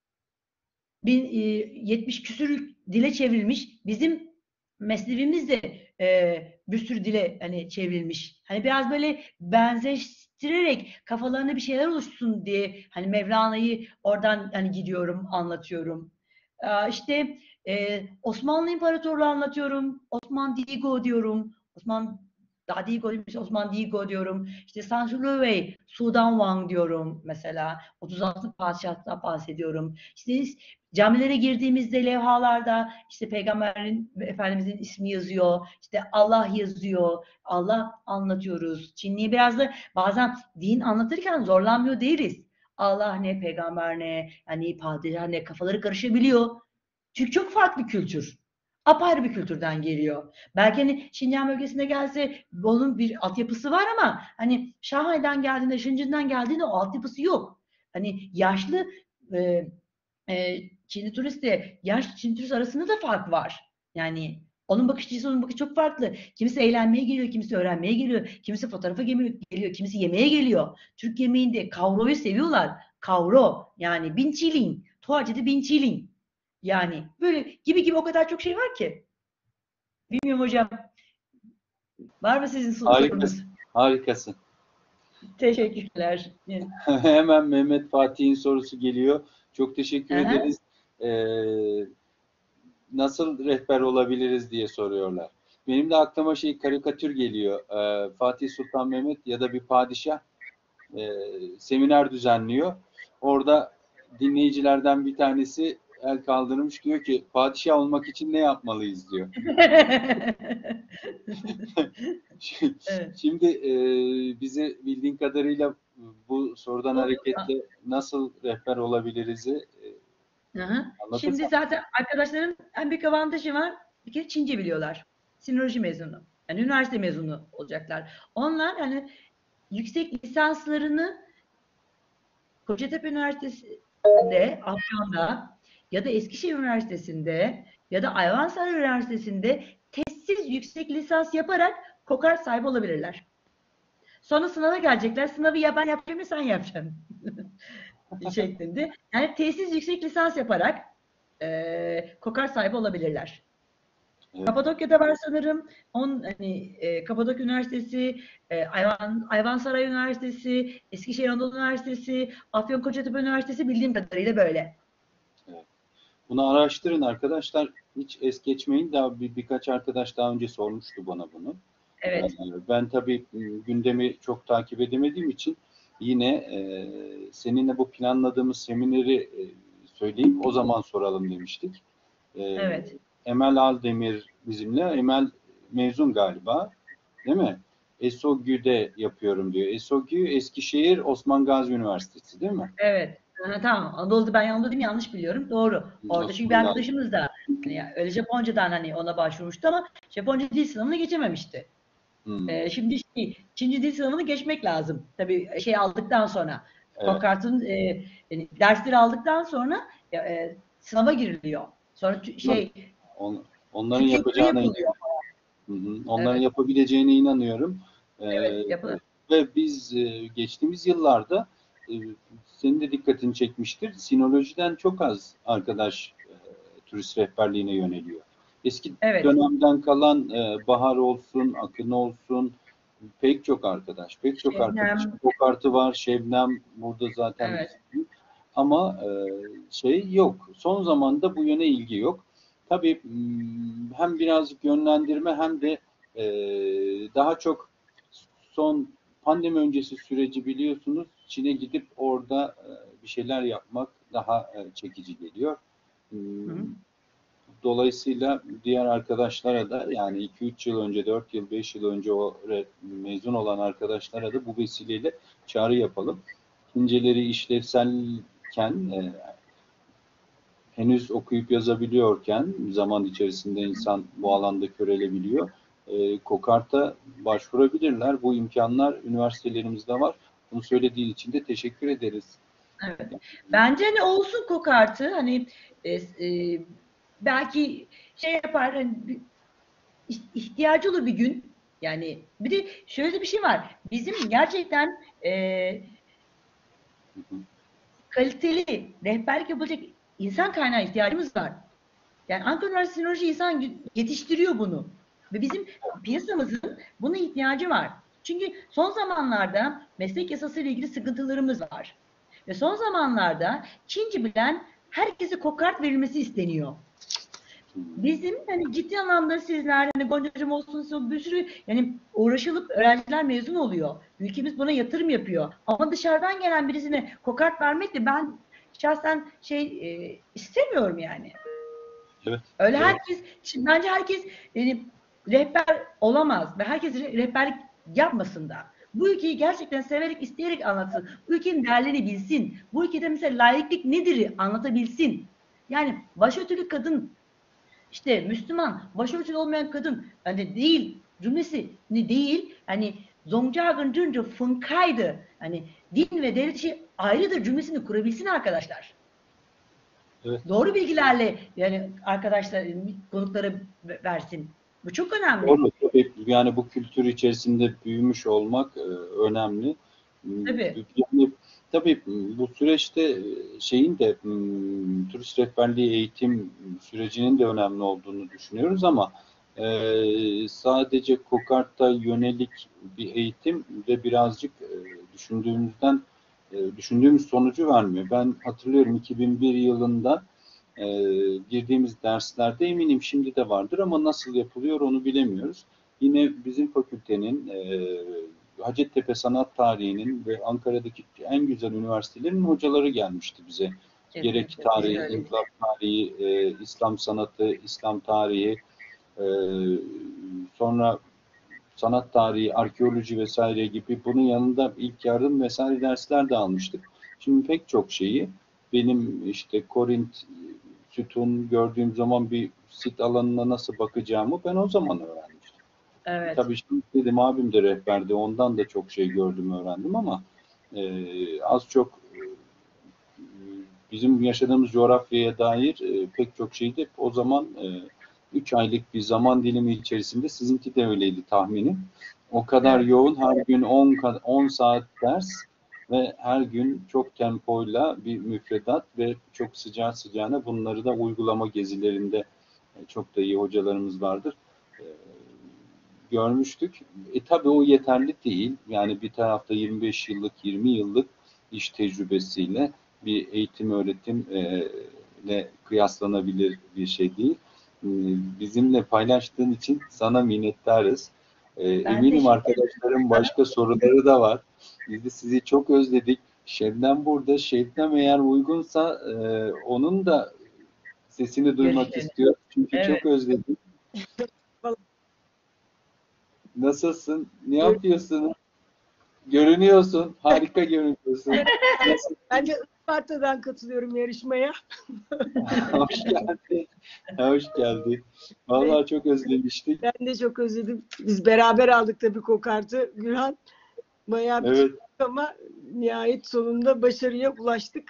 bin, e, yetmiş küsür dile çevrilmiş. Bizim mesnevimiz de e, bir sürü dile hani çevrilmiş. Hani biraz böyle benzeşti biriktirerek kafalarına bir şeyler oluşsun diye hani Mevlana'yı oradan hani gidiyorum, anlatıyorum. Ee, işte e, Osmanlı İmparatorluğu anlatıyorum. Osman Diego diyorum. Osman daha Diego değilmiş, Osman Diego diyorum. İşte Sancho Sudan Wang diyorum mesela. otuz altı padişahtan bahsediyorum. İşte camilere girdiğimizde levhalarda işte Peygamberin Efendimizin ismi yazıyor. İşte Allah yazıyor. Allah anlatıyoruz. Çinli'yi biraz da bazen din anlatırken zorlanmıyor değiliz. Allah ne, peygamber ne, yani padişah ne, kafaları karışabiliyor. Çünkü çok farklı kültür. Apayrı bir kültürden geliyor. Belki hani Şincan bölgesine gelse onun bir altyapısı var ama hani Şanghay'dan geldiğinde, Şincan'dan geldiğinde o altyapısı yok. Hani yaşlı e, e, Çinli turistle yaş Çinli turist arasında da fark var. Yani onun bakış açısı, onun bakışı çok farklı. Kimisi eğlenmeye geliyor, kimisi öğrenmeye geliyor, kimisi fotoğrafa geliyor, kimisi yemeğe geliyor. Türk yemeğinde kavroyu seviyorlar. Kavro yani bin çiling, Tuğacı'da bin çiling. Yani böyle gibi gibi o kadar çok şey var ki. Bilmiyorum hocam. Var mı sizin sorunuz? Harikasın. Harikasın. Teşekkürler. Hemen Mehmet Fatih'in sorusu geliyor. Çok teşekkür Aha. ederiz. Ee, nasıl rehber olabiliriz diye soruyorlar. Benim de aklıma şey karikatür geliyor. Ee, Fatih Sultan Mehmet ya da bir padişah e, seminer düzenliyor. Orada dinleyicilerden bir tanesi el kaldırmış, diyor ki padişah olmak için ne yapmalıyız diyor. Evet. Şimdi e, bize bildiğin kadarıyla bu sorudan hareketle nasıl rehber olabiliriz'i e, Aha. anlatırsan. Şimdi zaten arkadaşların en büyük avantajı var. Bir kere Çince biliyorlar. Sinoloji mezunu. Yani üniversite mezunu olacaklar. Onlar hani yüksek lisanslarını Kocatepe Üniversitesi'nde, Afyon'da ya da Eskişehir Üniversitesi'nde ya da Ayvansaray Üniversitesi'nde testsiz yüksek lisans yaparak kokar sahibi olabilirler. Sonra sınava gelecekler. Sınavı ya ben yapacağım ya sen yapacaksın. şeklinde. Yani tesis yüksek lisans yaparak e, kokar sahibi olabilirler. Evet. Kapadokya'da var sanırım. On, hani, e, Kapadokya Üniversitesi, e, Ayvan, Ayvansaray Üniversitesi, Eskişehir Anadolu Üniversitesi, Afyonkarahisar Üniversitesi bildiğim kadarıyla böyle. Evet. Bunu araştırın arkadaşlar. Hiç es geçmeyin. Daha bir, birkaç arkadaş daha önce sormuştu bana bunu. Evet. Ee, ben tabii gündemi çok takip edemediğim için yine e, seninle bu planladığımız semineri e, söyleyip o zaman soralım demiştik. Ee, Evet. Emel Aldemir bizimle. Emel mezun galiba. Değil mi? ESOGÜ'de yapıyorum diyor. ESOGÜ Eskişehir Osman Gazi Üniversitesi değil mi? Evet. Ha, tamam. Anadolu'da ben yanlış değil mi? Yanlış biliyorum. Doğru. Orada çünkü bir Osman Gazi. arkadaşımız da hani öyle Japoncadan hani ona başvurmuştu ama Japonca dil sınavını geçememişti. Hmm. Ee, şimdi şey, Çince dil sınavını geçmek lazım. Tabii şey aldıktan sonra. Evet. Kokart'ın e, yani dersleri aldıktan sonra e, sınava giriliyor. Sonra tü- şey On, onların Türkiye yapacağına yapılıyor. Hı hı. Onların Evet. yapabileceğine inanıyorum. Ee, Evet, yapılır. Ve biz e, geçtiğimiz yıllarda e, senin de dikkatini çekmiştir. Sinolojiden çok az arkadaş e, turist rehberliğine yöneliyor. Eski Evet. dönemden kalan e, Bahar olsun, Akın olsun pek çok arkadaş, pek çok Şebnem. arkadaş. Kokartı var, Şebnem burada zaten. Evet. bizim. Ama e, şey yok. Son zamanda bu yöne ilgi yok. Tabii hem birazcık yönlendirme hem de e, daha çok son pandemi öncesi süreci biliyorsunuz. Çin'e gidip orada e, bir şeyler yapmak daha e, çekici geliyor. Hı hı. Dolayısıyla diğer arkadaşlara da yani iki üç yıl önce, dört yıl, beş yıl önce o mezun olan arkadaşlara da bu vesileyle çağrı yapalım. İnceleri işlevselken e, henüz okuyup yazabiliyorken zaman içerisinde insan bu alanda körelebiliyor. E, Kokart'a başvurabilirler. Bu imkanlar üniversitelerimizde var. Bunu söylediğin için de teşekkür ederiz. Evet. Bence hani olsun kokartı hani e, e, belki şey yapar hani ihtiyacı olur bir gün. Yani bir de şöyle bir şey var. Bizim gerçekten e, kaliteli rehberlik yapılacak insan kaynağı ihtiyacımız var. Yani Ankara Üniversitesi Sinoloji insan yetiştiriyor bunu. Ve bizim piyasamızın buna ihtiyacı var. Çünkü son zamanlarda meslek yasası ile ilgili sıkıntılarımız var. Ve son zamanlarda Çince bilen herkese kokart verilmesi isteniyor. Bizim hani ciddi anlamda sizler hani Goncacığım olsun bir sürü yani uğraşılıp öğrenciler mezun oluyor. Ülkemiz buna yatırım yapıyor. Ama dışarıdan gelen birisine kokart vermek de ben şahsen şey e, istemiyorum yani. Evet. Öyle Evet. herkes, şimdi bence herkes yani, rehber olamaz ve herkes rehberlik yapmasın da. Bu ülkeyi gerçekten severek, isteyerek anlatsın. Bu ülkenin değerlerini bilsin. Bu ülkede mesela layıklık nedir anlatabilsin. Yani başörtülü kadın, işte Müslüman, başörtülü olmayan kadın hani değil cümlesi ne değil hani Zongjagın Cüncü Fınkaydı. Hani din ve devlet işi ayrıdır cümlesini kurabilsin arkadaşlar. Evet. Doğru bilgilerle yani arkadaşlar konuklara versin. Bu çok önemli. Doğru. Tabii, yani bu kültür içerisinde büyümüş olmak e, önemli. Tabii. Yani, tabii bu süreçte şeyin de m, turist rehberliği eğitim sürecinin de önemli olduğunu düşünüyoruz ama e, sadece kokarta yönelik bir eğitim de birazcık e, düşündüğümüzden e, düşündüğümüz sonucu vermiyor. Ben hatırlıyorum iki bin bir yılında e, girdiğimiz derslerde eminim şimdi de vardır ama nasıl yapılıyor onu bilemiyoruz. Yine bizim fakültenin e, Hacettepe Sanat Tarihi'nin ve Ankara'daki en güzel üniversitelerin hocaları gelmişti bize. Kesinlikle. Gerek tarihi, Öyle. inkılap tarihi, e, İslam sanatı, İslam tarihi, e, sonra sanat tarihi, arkeoloji vesaire gibi bunun yanında ilk yardım vesaire dersler de almıştık. Şimdi pek çok şeyi benim işte Korint sütun gördüğüm zaman bir sit alanına nasıl bakacağımı ben o zaman öğrenmiştim. Evet. Tabii şimdi dedim abim de rehberdi ondan da çok şey gördüm öğrendim ama e, az çok e, bizim yaşadığımız coğrafyaya dair e, pek çok şeyi de o zaman üç aylık bir zaman dilimi içerisinde sizinki de öyleydi tahminim. O kadar Evet. yoğun her gün on saat ders ve her gün çok tempoyla bir müfredat ve çok sıcağı sıcağına bunları da uygulama gezilerinde çok da iyi hocalarımız vardır. E, görmüştük. E tabii o yeterli değil. Yani bir tarafta yirmi beş yıllık, yirmi yıllık iş tecrübesiyle bir eğitim öğretimle kıyaslanabilir bir şey değil. Bizimle paylaştığın için sana minnettarız. Eminim arkadaşların başka soruları da var. Biz de sizi çok özledik. Şebnem burada. Şebnem eğer uygunsa onun da sesini duymak Görüşelim. istiyorum. Çünkü Evet. çok özledim. Nasılsın? Ne yapıyorsun? Görünüyorsun. Harika görünüyorsun. Nasıl? Ben de Isparta'dan katılıyorum yarışmaya. Hoş geldin. Hoş geldin. Vallahi çok özlemiştik. Ben de çok özledim. Biz beraber aldık tabii kokartı Gülhan. Bayağı bir Evet. ama nihayet sonunda başarıya ulaştık.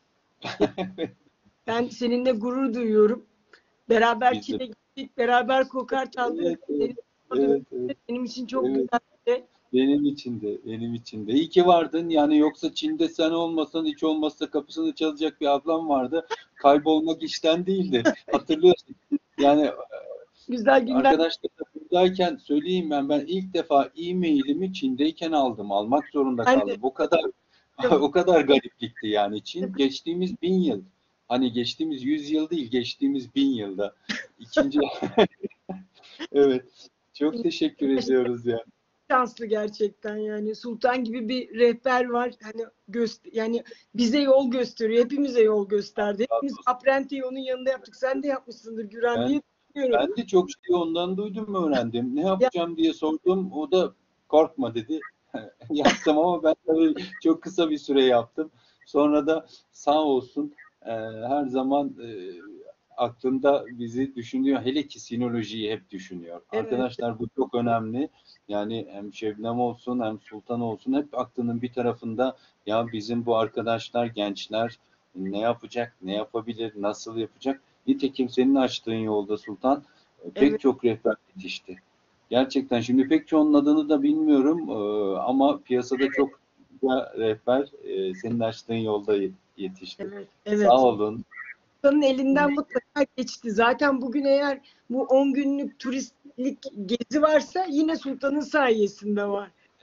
Ben seninle gurur duyuyorum. Beraber Biz de. Çin'e gittik, beraber kokart aldık. Evet, evet. Benim, Evet, evet. benim için çok Evet. güzeldi. Benim için de, benim için de. İyi ki vardın. Yani yoksa Çin'de sen olmasan, hiç olmazsa kapısını çalacak bir ablam vardı. Kaybolmak işten değildi. Hatırlıyorsun. Yani Güzel günler. arkadaşlar buradayken söyleyeyim ben, ben ilk defa e-mailimi Çin'deyken aldım. Almak zorunda Ben de- kaldım. O kadar o kadar gariplikti yani. Çin geçtiğimiz bin yıl. Hani geçtiğimiz yüz yıl değil, geçtiğimiz bin yılda. İkinci evet. Çok teşekkür ediyoruz ya. Şanslı gerçekten yani. Sultan gibi bir rehber var. Hani göster yani bize yol gösteriyor. Hepimize yol gösterdi. Hepimiz apprentiyi onun yanında yaptık. Sen de yapmışsındır Güran Ben- diye düşünüyorum. Ben de çok şey ondan duydum, öğrendim. Ne yapacağım diye sordum. O da korkma dedi. Yaptım ama ben tabii çok kısa bir süre yaptım. Sonra da sağ olsun e, her zaman e, aklında bizi düşünüyor. Hele ki sinolojiyi hep düşünüyor. Evet. Arkadaşlar bu çok önemli. Yani hem Şebnem olsun hem Sultan olsun hep aklının bir tarafında ya bizim bu arkadaşlar, gençler ne yapacak, ne yapabilir, nasıl yapacak? Nitekim senin açtığın yolda Sultan pek Evet. çok rehber yetişti. Gerçekten şimdi pek çoğunun adını da bilmiyorum e, ama piyasada çok da rehber e, senin açtığın yolda yetişti. Evet. Evet. Sağ olun. Sultan'ın elinden mutlaka geçti. Zaten bugün eğer bu on günlük turistlik gezi varsa yine Sultan'ın sayesinde var.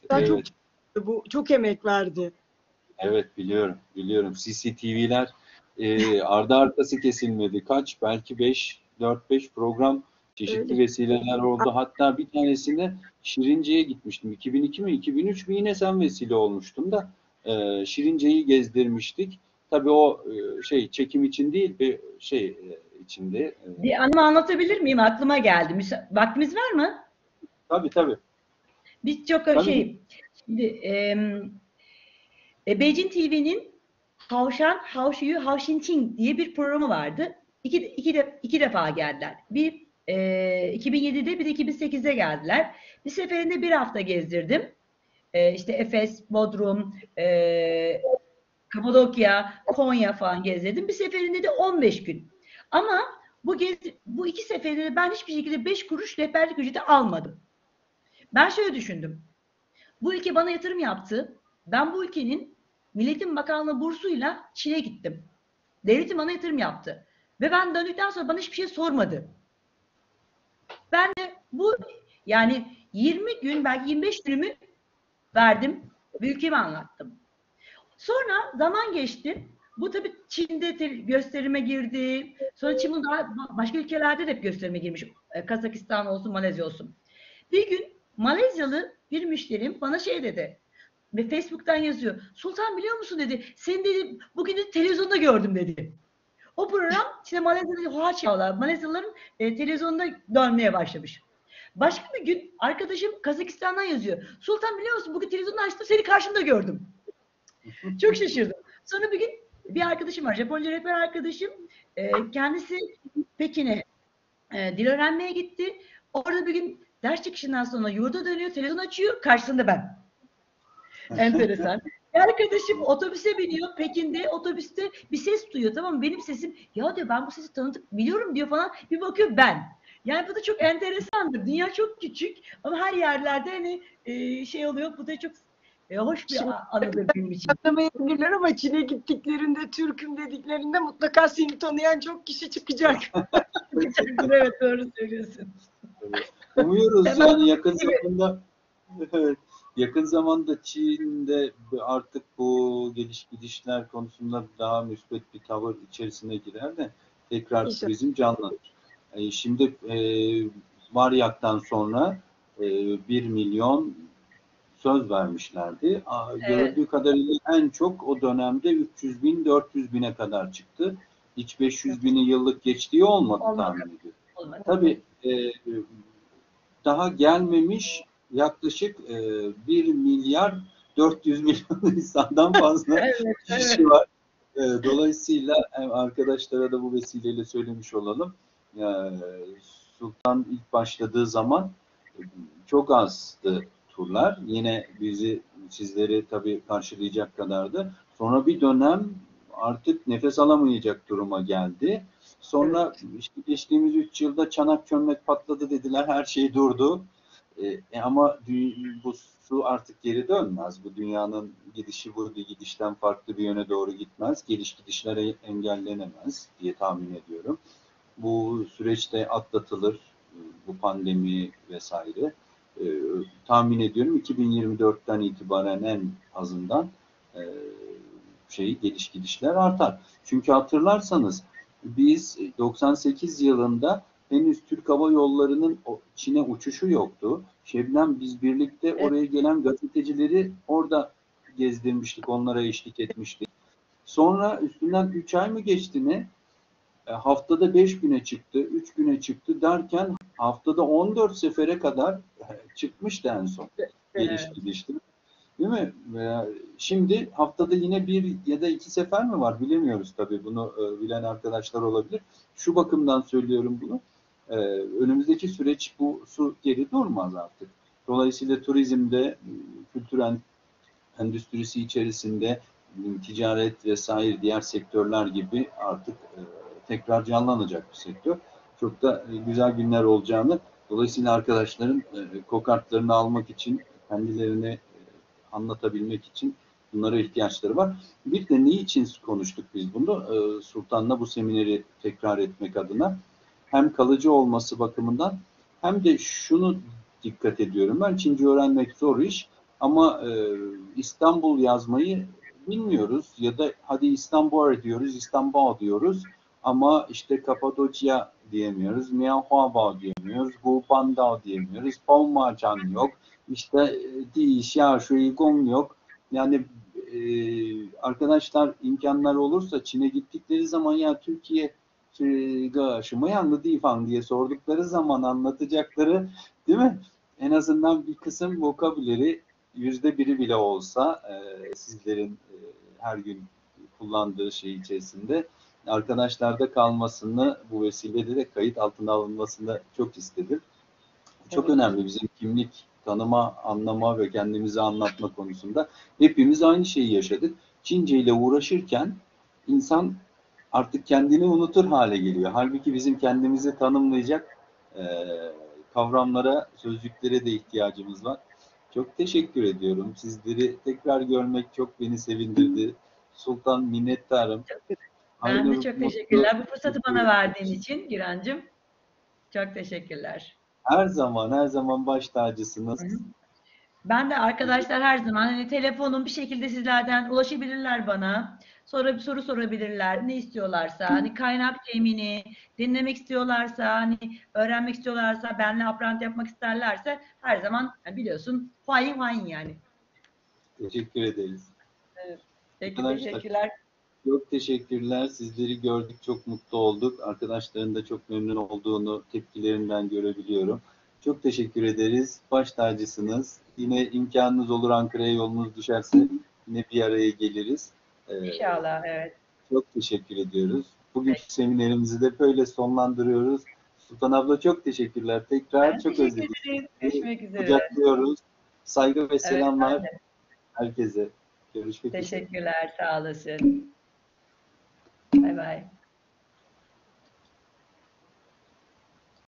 Daha Evet. çok bu çok emek verdi. Evet, biliyorum, biliyorum. C C T V'ler e, ardı arkası kesilmedi. Kaç? Belki beş, dört beş program çeşitli Öyle. vesileler oldu. Hatta bir tanesinde Şirince'ye gitmiştim. iki bin iki mi, iki bin üç mü yine sen vesile olmuştun da e, Şirince'yi gezdirmiştik. Tabii o e, şey çekim için değil, bir şey e, içinde. E, Bir anımı anlatabilir miyim? Aklıma geldi. Müsa- Vaktimiz var mı? tabii tabii. Biz çok Tabii. şey, şimdi e, e, Beijing T V'nin Havşan, Havşiyu, Havşinçin diye bir programı vardı. İki, iki, de, iki defa geldiler. Bir e, iki bin yedide bir de iki bin sekizde geldiler. Bir seferinde bir hafta gezdirdim. E, işte Efes, Bodrum, e, Kapadokya, Konya falan gezdirdim. Bir seferinde de on beş gün. Ama bu gez, bu iki seferinde ben hiçbir şekilde beş kuruş rehberlik ücreti almadım. Ben şöyle düşündüm. Bu ülke bana yatırım yaptı. Ben bu ülkenin Milletin Bakanlığı bursuyla Çin'e gittim. Devletim bana yatırım yaptı. Ve ben döndükten sonra bana hiçbir şey sormadı. Ben de bu yani yirmi gün belki yirmi beş günümü verdim ve ülkemi anlattım. Sonra zaman geçti. Bu tabii Çin'de gösterime girdi. Sonra Çin daha başka ülkelerde de hep gösterime girmiş. Kazakistan olsun, Malezya olsun. Bir gün Malezyalı bir müşterim bana şey dedi. Ve Facebook'tan yazıyor. Sultan biliyor musun dedi. Seni dedi bugün de televizyonda gördüm dedi. O program işte Malezya'da Hoaçao'lar, Malezyalıların e, televizyonda dönmeye başlamış. Başka bir gün arkadaşım Kazakistan'dan yazıyor. Sultan biliyor musun bugün televizyonda açtım seni karşımda gördüm. Çok şaşırdım. Sonra bir gün bir arkadaşım var. Japonca rehber arkadaşım. E, kendisi Pekin'e e, dil öğrenmeye gitti. Orada bir gün ders çıkışından sonra yurda dönüyor. Televizyon açıyor. Karşısında ben. Enteresan. Bir arkadaşım otobüse biniyor. Pekin'de otobüste bir ses duyuyor. Tamam mı? Benim sesim. Ya diyor ben bu sesi tanıdık biliyorum diyor falan. Bir bakıyor ben. Yani bu da çok enteresandır. Dünya çok küçük ama her yerlerde hani e, şey oluyor. Bu da çok e, hoş bir Şimdi anıdır benim için. anlamayabilirler ama Çin'e gittiklerinde, Türk'üm dediklerinde mutlaka seni tanıyan çok kişi çıkacak. Evet doğru söylüyorsun. Umuyoruz yani yakın zamanda evet, yakın zamanda Çin'de artık bu geliş gidişler konusunda daha müsbet bir tavır içerisine girer de tekrar İnşallah. turizm canlanır. E, şimdi e, Varyak'tan sonra e, bir milyon söz vermişlerdi. A, Evet. Gördüğü kadarıyla en çok o dönemde üç yüz bin dört yüz bine kadar çıktı. Hiç beş yüz bini yıllık geçtiği olmadı, Olmadı. tahmin ediyorum. Olmadı. Tabii e, daha gelmemiş yaklaşık e, bir milyar dört yüz milyon insandan fazla Evet, kişi evet. var. E, dolayısıyla arkadaşlara da bu vesileyle söylemiş olalım. E, Sultan ilk başladığı zaman çok azdı turlar. Yine bizi, sizleri tabii karşılayacak kadardı. Sonra bir dönem artık nefes alamayacak duruma geldi. Sonra işte geçtiğimiz üç yılda çanak çömlek patladı dediler, her şey durdu. E, ama bu su artık geri dönmez. Bu dünyanın gidişi bu gidişten farklı bir yöne doğru gitmez. Geliş gidişlere engellenemez diye tahmin ediyorum. Bu süreçte atlatılır, bu pandemi vesaire. E, tahmin ediyorum iki bin yirmi dörtten itibaren en azından e, şey geliş gidişler artar. Çünkü hatırlarsanız biz doksan sekiz yılında henüz Türk Hava Yolları'nın Çin'e uçuşu yoktu. Şebnem biz birlikte oraya gelen gazetecileri orada gezdirmiştik, onlara eşlik etmiştik. Sonra üstünden üç ay mı geçti ne? E, haftada beş güne çıktı, üç güne çıktı derken haftada on dört sefere kadar e, çıkmıştı en son geliş Evet. gidişti. Değil mi? Veya şimdi haftada yine bir ya da iki sefer mi var bilemiyoruz tabii. Bunu e, bilen arkadaşlar olabilir. Şu bakımdan söylüyorum bunu. E, önümüzdeki süreç bu su geri durmaz artık. Dolayısıyla turizmde, kültür endüstrisi içerisinde ticaret vesaire diğer sektörler gibi artık e, tekrar canlanacak bir sektör. Çok da e, güzel günler olacağını, dolayısıyla arkadaşların e, kokartlarını almak için, kendilerine e, anlatabilmek için bunlara ihtiyaçları var. Bir de ne için konuştuk biz bunu? E, Sultan'la bu semineri tekrar etmek adına. Hem kalıcı olması bakımından hem de şunu dikkat ediyorum ben. Çince öğrenmek zor iş. Ama e, İstanbul yazmayı bilmiyoruz ya da hadi İstanbul diyoruz, İstanbul diyoruz ama işte Kapadokya diyemiyoruz, Mianhuabao diyemiyoruz, Gulbandao diyemiyoruz, Palmacan yok, işte Di Xiaoshuigong yok. Yani e, arkadaşlar imkanlar olursa Çin'e gittikleri zaman ya Türkiye Şımayanlı Difan diye sordukları zaman anlatacakları, değil mi? En azından bir kısım vokabüleri yüzde biri bile olsa e, sizlerin e, her gün kullandığı şey içerisinde arkadaşlarda kalmasını, bu vesileyle de kayıt altına alınmasını çok istedim. Çok Evet. önemli bizim kimlik tanıma, anlama ve kendimizi anlatma konusunda. Hepimiz aynı şeyi yaşadık. Çince ile uğraşırken insan artık kendini unutur hale geliyor. Halbuki bizim kendimizi tanımlayacak e, kavramlara, sözcüklere de ihtiyacımız var. Çok teşekkür ediyorum. Sizleri tekrar görmek çok beni sevindirdi. Sultan, minnettarım. Ben Hayırlı, de çok mutlu, teşekkürler. Bu fırsatı bana verdiğin için Gürancığım. Çok teşekkürler. her zaman, her zaman baş tacısınız. Hı hı. Ben de arkadaşlar her zaman hani telefonum bir şekilde sizlerden ulaşabilirler bana. Sonra bir soru sorabilirler. Ne istiyorlarsa, hani kaynak temini dinlemek istiyorlarsa, hani öğrenmek istiyorlarsa, benle apprenti yapmak isterlerse her zaman yani biliyorsun fine fine yani. Teşekkür ederiz. Evet. Peki Arkadaşlar, teşekkürler. çok teşekkürler. Sizleri gördük, çok mutlu olduk. Arkadaşların da çok memnun olduğunu tepkilerinden görebiliyorum. Çok teşekkür ederiz. Baş tacısınız. Yine imkanınız olur, Ankara'ya yolunuz düşerse yine bir araya geliriz. Ee, İnşallah, evet. Çok teşekkür ediyoruz. Bugünkü Peki. seminerimizi de böyle sonlandırıyoruz. Sultan abla çok teşekkürler. Tekrar Ben çok teşekkür özledik. ederim. Görüşmek üzere. Kucaklıyoruz. Saygı ve Evet, selamlar ben de. herkese. Görüşmek üzere. Teşekkürler, sağ olasın. Bay bay.